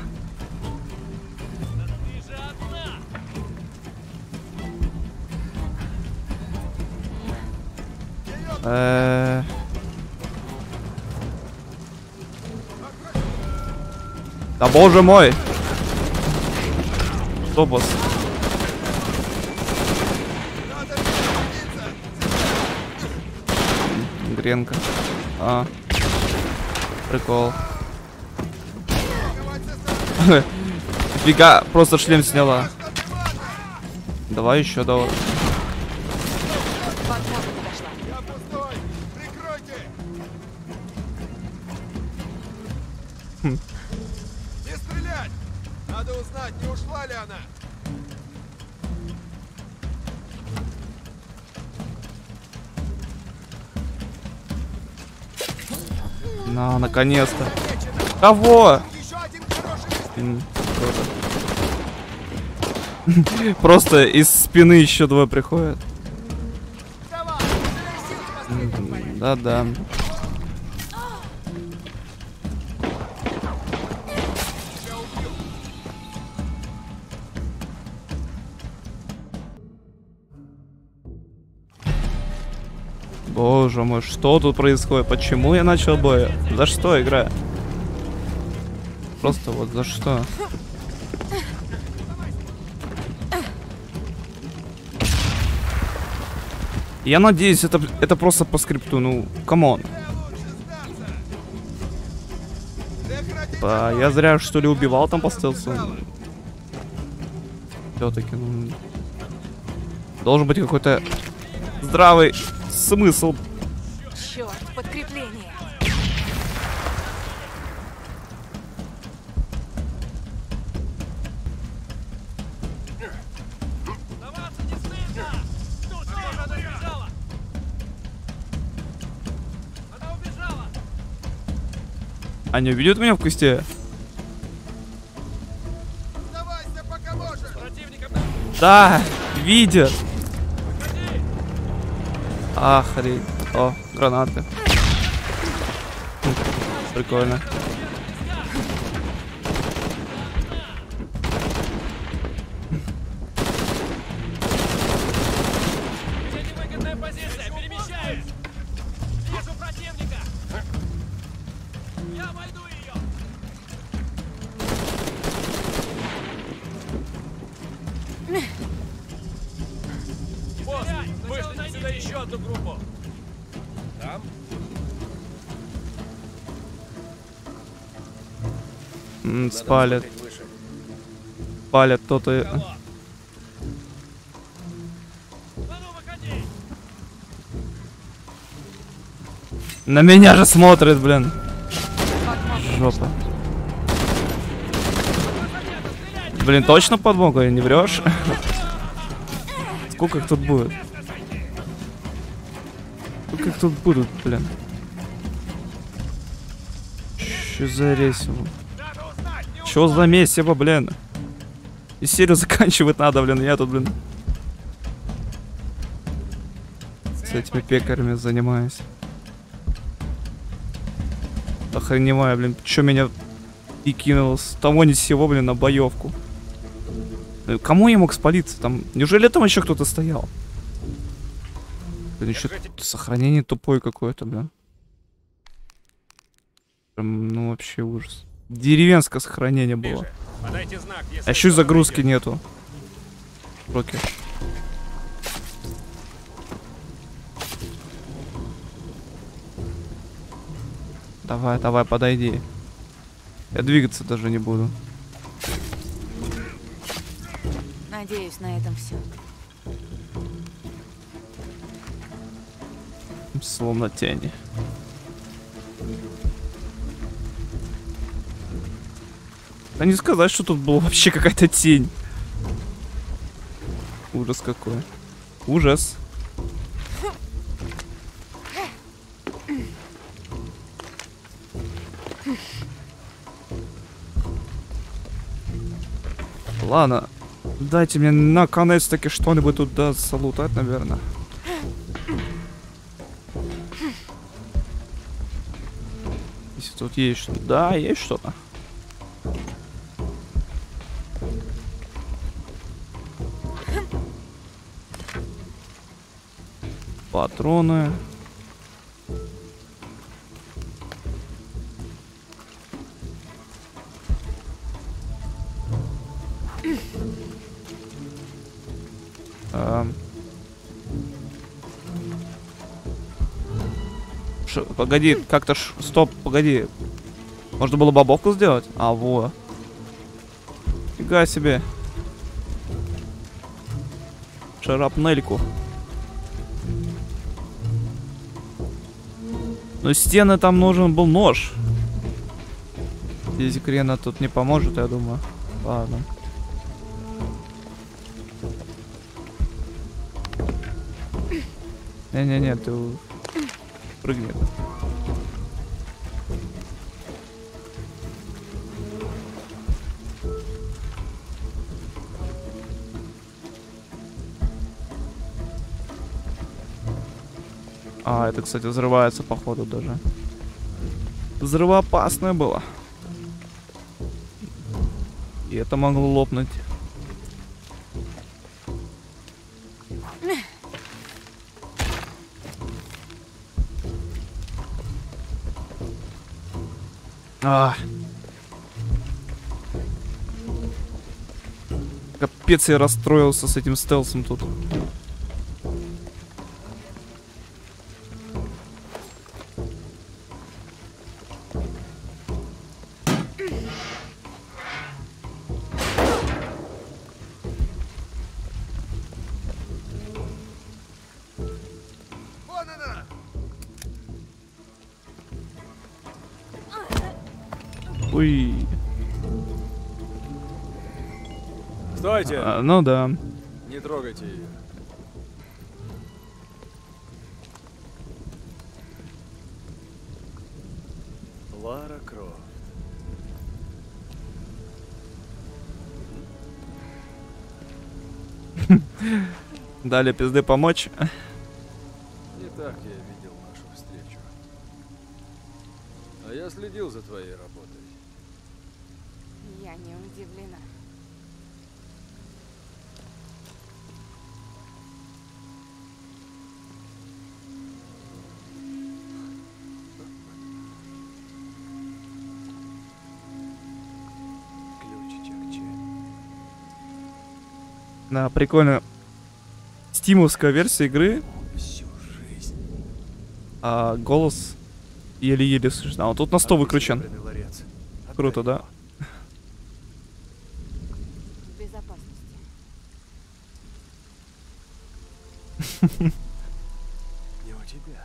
Э. Да боже мой! Что, босс? Гренка. А. Прикол. Фига, просто шлем сняла. Давай еще, давай. Возможно, подошла. Я пустой! Прикройте! Хм. Не стрелять! Надо узнать, не ушла ли она. На, наконец-то. Кого? Еще один хороший выстрел. М, круто. Просто из спины еще двое приходят. М, Да-да. Боже мой, что тут происходит? Почему я начал бой? За что игра? Просто вот за что? Я надеюсь, это, это просто по скрипту, ну, камон. А, я зря, что ли, убивал там по стелсу? Все-таки, ну... Должен быть какой-то здравый смысл. Черт, подкрепление. Они увидят меня в кусте? Сдавайся, пока можешь. Да, видят. Охренеть. О, гранаты. Хм, прикольно. Невыгодная позиция, перемещаюсь! Вижу противника! Я войду ее! Босс, вышлите сюда еще одну группу! Там? М, спалят. Спалят кто-то. А ну, выходи! На меня же смотрит, блин. Жопа. Блин, точно подмога, не врешь? Сколько их тут будет? Сколько их тут будут, блин? Что за месиво? Что за месиво, блин? И серию заканчивать надо, блин. Я тут, блин, с этими пекарями занимаюсь. Охреневаю, блин. Чё меня и кинул с того ни с сего, блин, на боевку? Кому я мог спалиться там? Неужели там еще кто-то стоял? Блин, еще сохранение тупое какое-то, блин. Прям, ну вообще ужас. Деревенское сохранение было. Подайте знак, если А еще и что-то загрузки найдете. нету. Роки. Давай, давай, подойди. Я двигаться даже не буду. Надеюсь, на этом все. Словно тени. Да не сказать, что тут была вообще какая-то тень. Ужас какой. Ужас. Ладно. Дайте мне наконец-таки что-нибудь тут да залутать, наверное. Если тут есть что-то. Да, есть что-то. Патроны. Эм. Ш, погоди, как-то ж... Стоп, погоди. Можно было бобовку сделать? А, во. Фига себе. Шарапнельку. Но стены там нужен был нож. Здесь крена тут не поможет, я думаю. Ладно. Не-не-не, ты прыгни. А, это, кстати, взрывается, походу, даже. Взрывоопасное было. И это могло лопнуть. А. Капец, я расстроился с этим стелсом тут. Вон она! Ой. Стойте! А, ну да. Не трогайте ее. Лара Крофт. Дали пизды помочь. Не так я видел нашу встречу. А я следил за твоей работой. Я не удивлена. Ключ Чакче. Да, прикольно. Стимовская версия игры, Всю жизнь. а голос еле-еле слышно. А вот тут на сто выключен. Серебряный ларец. Круто, да? В безопасности. Не у тебя.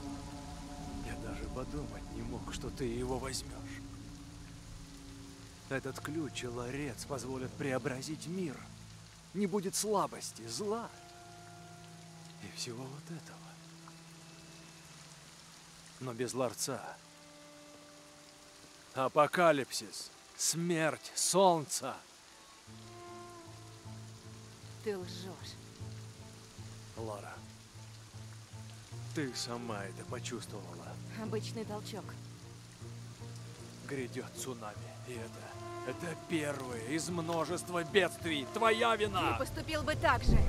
Я даже подумать не мог, что ты его возьмешь. Этот ключ и ларец позволят преобразить мир. Не будет слабости, зла и всего вот этого. Но без ларца апокалипсис, смерть, солнце. Ты лжешь. Лара, ты сама это почувствовала. Обычный толчок. Грядет цунами, и это, это первое из множества бедствий. Твоя вина! Ты поступил бы так же.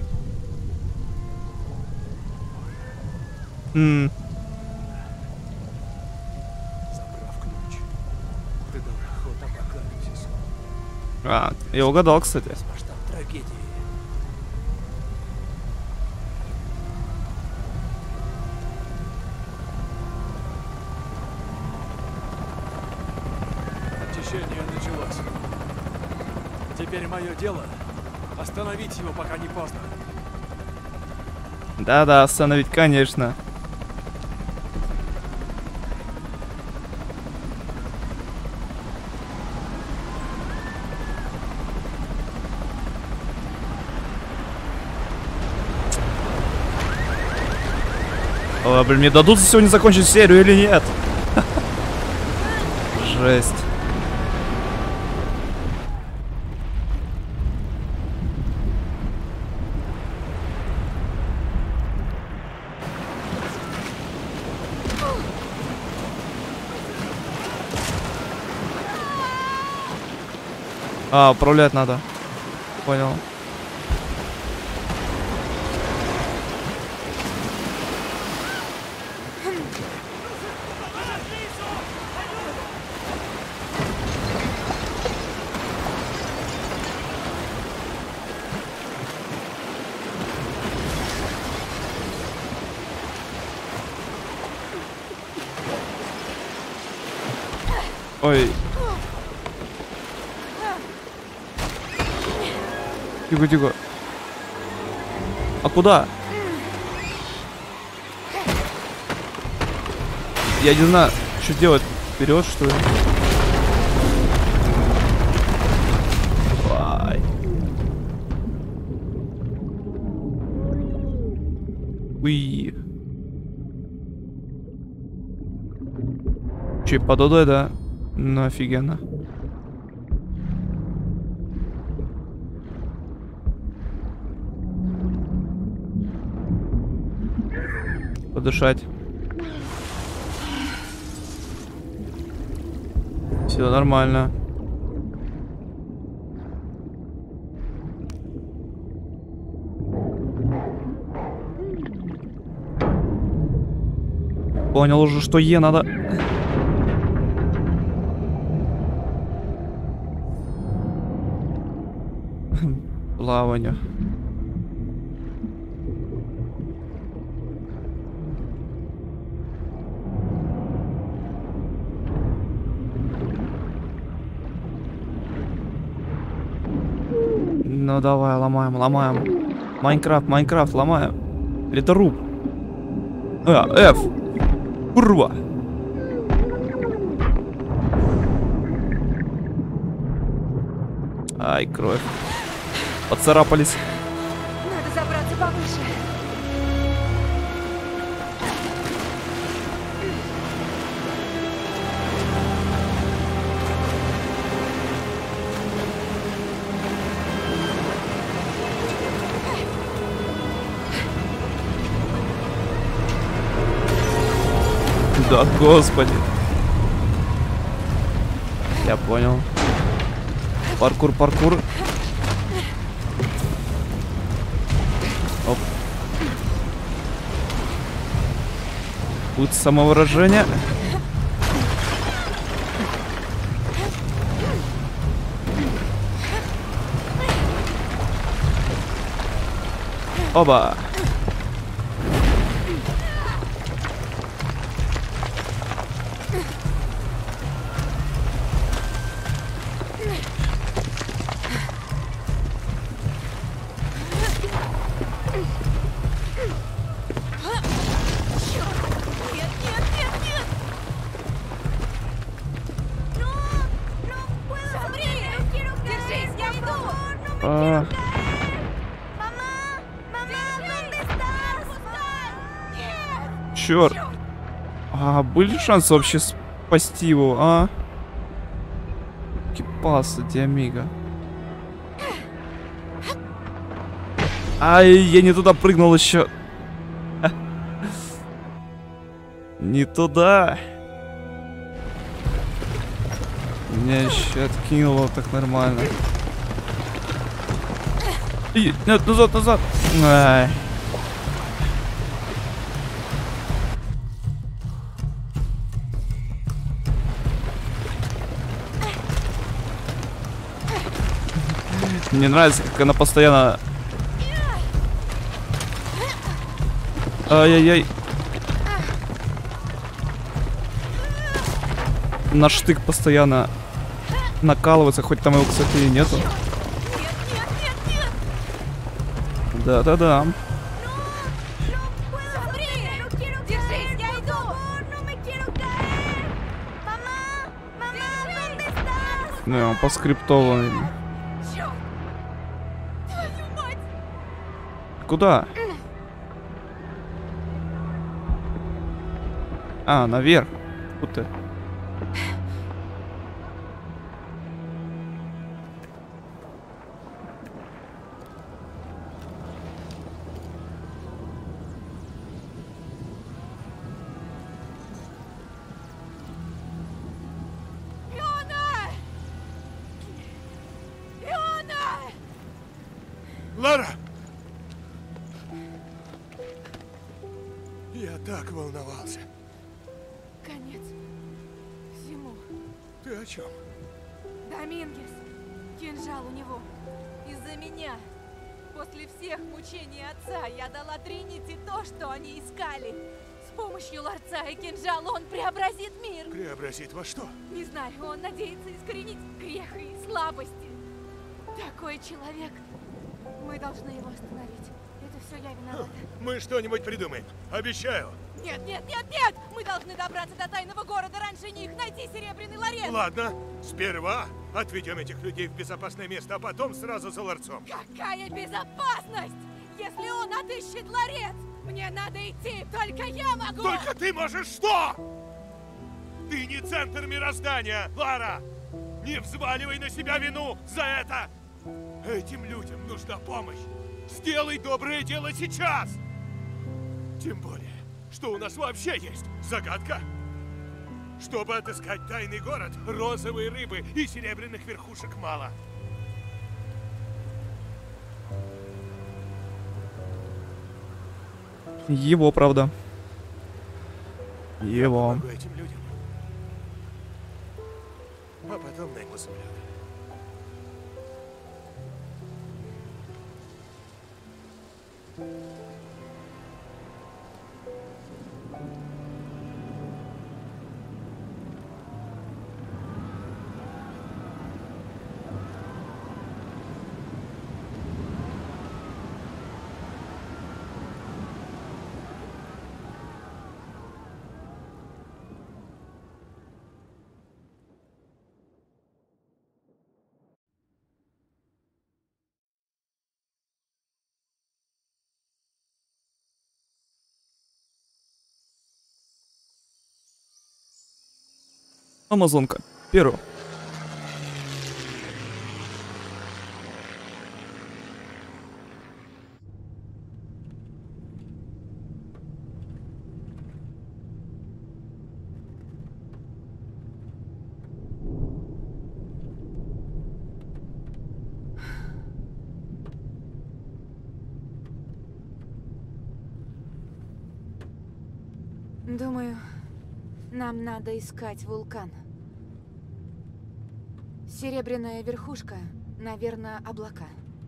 М. Забрав ключ, ты дал ход апокалипсису. А, я угадал, кстати. Масштаб трагедии. Очищение началось. Теперь мое дело остановить его, пока не поздно. Да-да, остановить, конечно. О, блин, мне дадут сегодня закончить серию или нет? Жесть. А, управлять надо. Понял. Ой. Тихо, тихо. А куда? Я не знаю, что делать. Вперед, что ли? Ай. Уи. Че, пододой, да? Ну, офигенно. Подышать. Все нормально. Понял уже, что Е надо. Плаванию. Ну давай, ломаем, ломаем. Майнкрафт, Майнкрафт, ломаем. Ледоруб. А, F. Курва. Ай, кровь. Поцарапались. Надо забраться повыше. Да, господи. Я понял. Паркур, паркур. Оп. Путь самовыражения. Оба. А... Черт. А, были шансы вообще спасти его, а? Кипаса, Диамига. Ай, я не туда прыгнул еще. Не туда. Меня еще откинуло так нормально. И, нет, назад, назад. Ай. Мне нравится, как она постоянно... Ай-яй-яй. На штык постоянно накалывается, хоть там его, кстати, и нету. Да-да-да. Ну, он поскриптованный. Куда? А, наверх. Вот ты. Лара! Я так волновался. Конец всему. Ты о чем? Домингес. Кинжал у него. Из-за меня. После всех мучений отца я дала Тринити то, что они искали. С помощью ларца и кинжала он преобразит мир. Преобразит во что? Не знаю, он надеется искоренить грех и слабости. Такой человек. Мы должны его остановить. Это все я виновата. Мы что-нибудь придумаем. Обещаю. Нет, нет, нет, нет! Мы должны добраться до тайного города раньше них, найти серебряный ларец. Ладно, сперва отведем этих людей в безопасное место, а потом сразу за ларцом. Какая безопасность? Если он отыщет ларец, мне надо идти, только я могу. Только ты можешь что? Ты не центр мироздания, Лара! Не взваливай на себя вину за это! Этим людям нужна помощь. Сделай доброе дело сейчас! Тем более, что у нас вообще есть загадка. Чтобы отыскать тайный город, розовой рыбы и серебряных верхушек мало. Его, правда. Я Его. помогу этим людям. А потом найму землю. Амазонка. Перо. Думаю, нам надо искать вулкан. Серебряная верхушка, наверное, облака.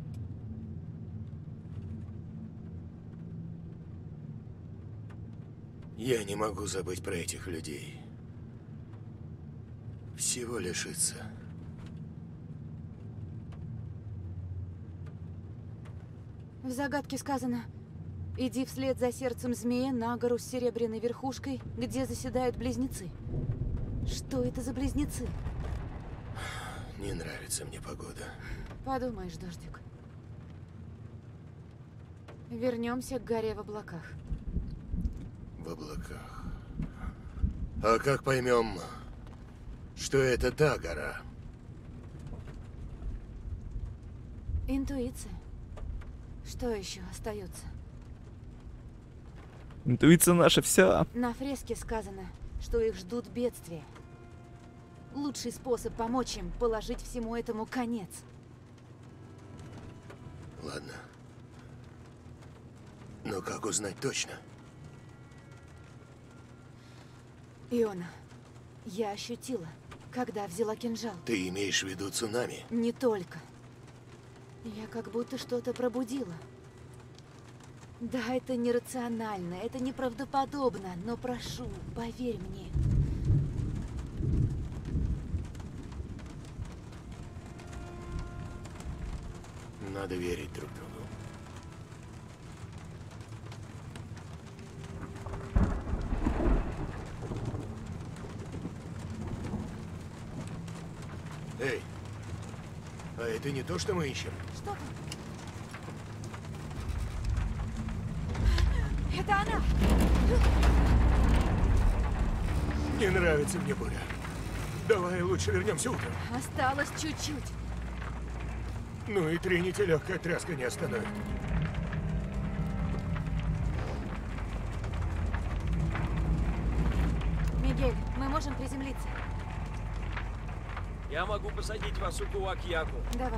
Я не могу забыть про этих людей. Всего лишиться. В загадке сказано: иди вслед за сердцем змея на гору с серебряной верхушкой, где заседают близнецы. Что это за близнецы? Не нравится мне погода. Подумаешь, дождик. Вернемся к горе в облаках. В облаках. А как поймем, что это та гора? Интуиция. Что еще остается? Интуиция наша вся. На фреске сказано, что их ждут бедствия. Лучший способ помочь им — положить всему этому конец. Ладно. Но как узнать точно? Иона, я ощутила, когда взяла кинжал. Ты имеешь в виду цунами? Не только. Я как будто что-то пробудила. Да, это нерационально, это неправдоподобно, но прошу, поверь мне. Надо верить друг другу. Эй, а это не то, что мы ищем? Что там? Это она! Не нравится мне буря. Давай лучше вернемся утром. Осталось чуть-чуть. Ну и Тринити легкая тряска не остановит. Мигель, мы можем приземлиться. Я могу посадить вас у Куакьяку. Давай.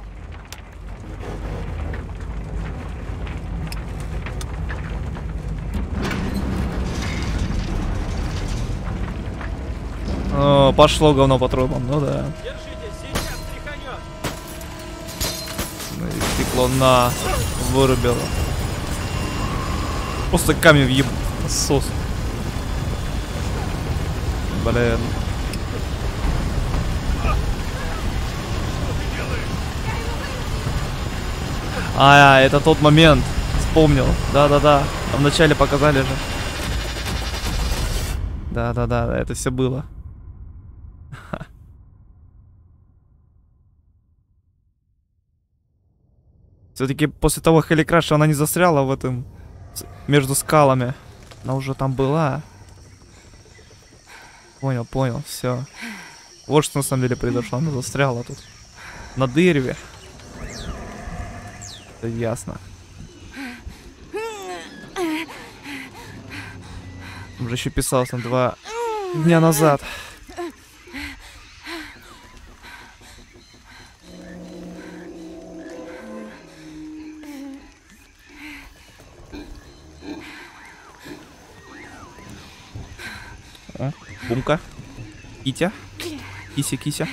О, пошло говно по трубам, ну да. Держите, сейчас тряханет. Ну и стекло на вырубило. Просто камень въеб... Сос. Блин. А, это тот момент. Вспомнил. Да-да-да. Вначале показали же. Да-да-да, это все было. Все-таки после того хеликраша она не застряла в этом... между скалами. Она уже там была. Понял, понял, все. Вот что на самом деле произошло. Она застряла тут. На дереве. Это ясно. Уже еще писалось на два дня назад. О, Бумка. Китя. Кися, кися.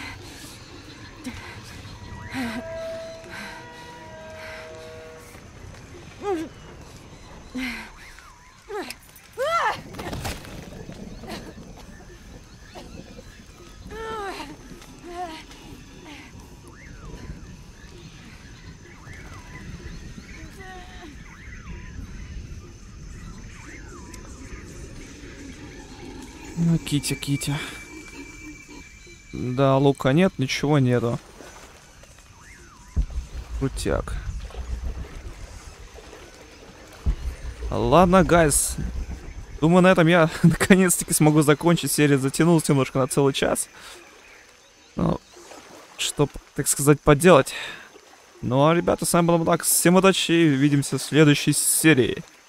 Ну, Китя, Китя. Да, лука нет, ничего нету. Крутяк. Ладно, гайс. Думаю, на этом я наконец-таки смогу закончить. Серия затянулась немножко на целый час. Ну, что, так сказать, поделать. Ну, а, ребята, с вами был Мудак. Всем удачи и увидимся в следующей серии.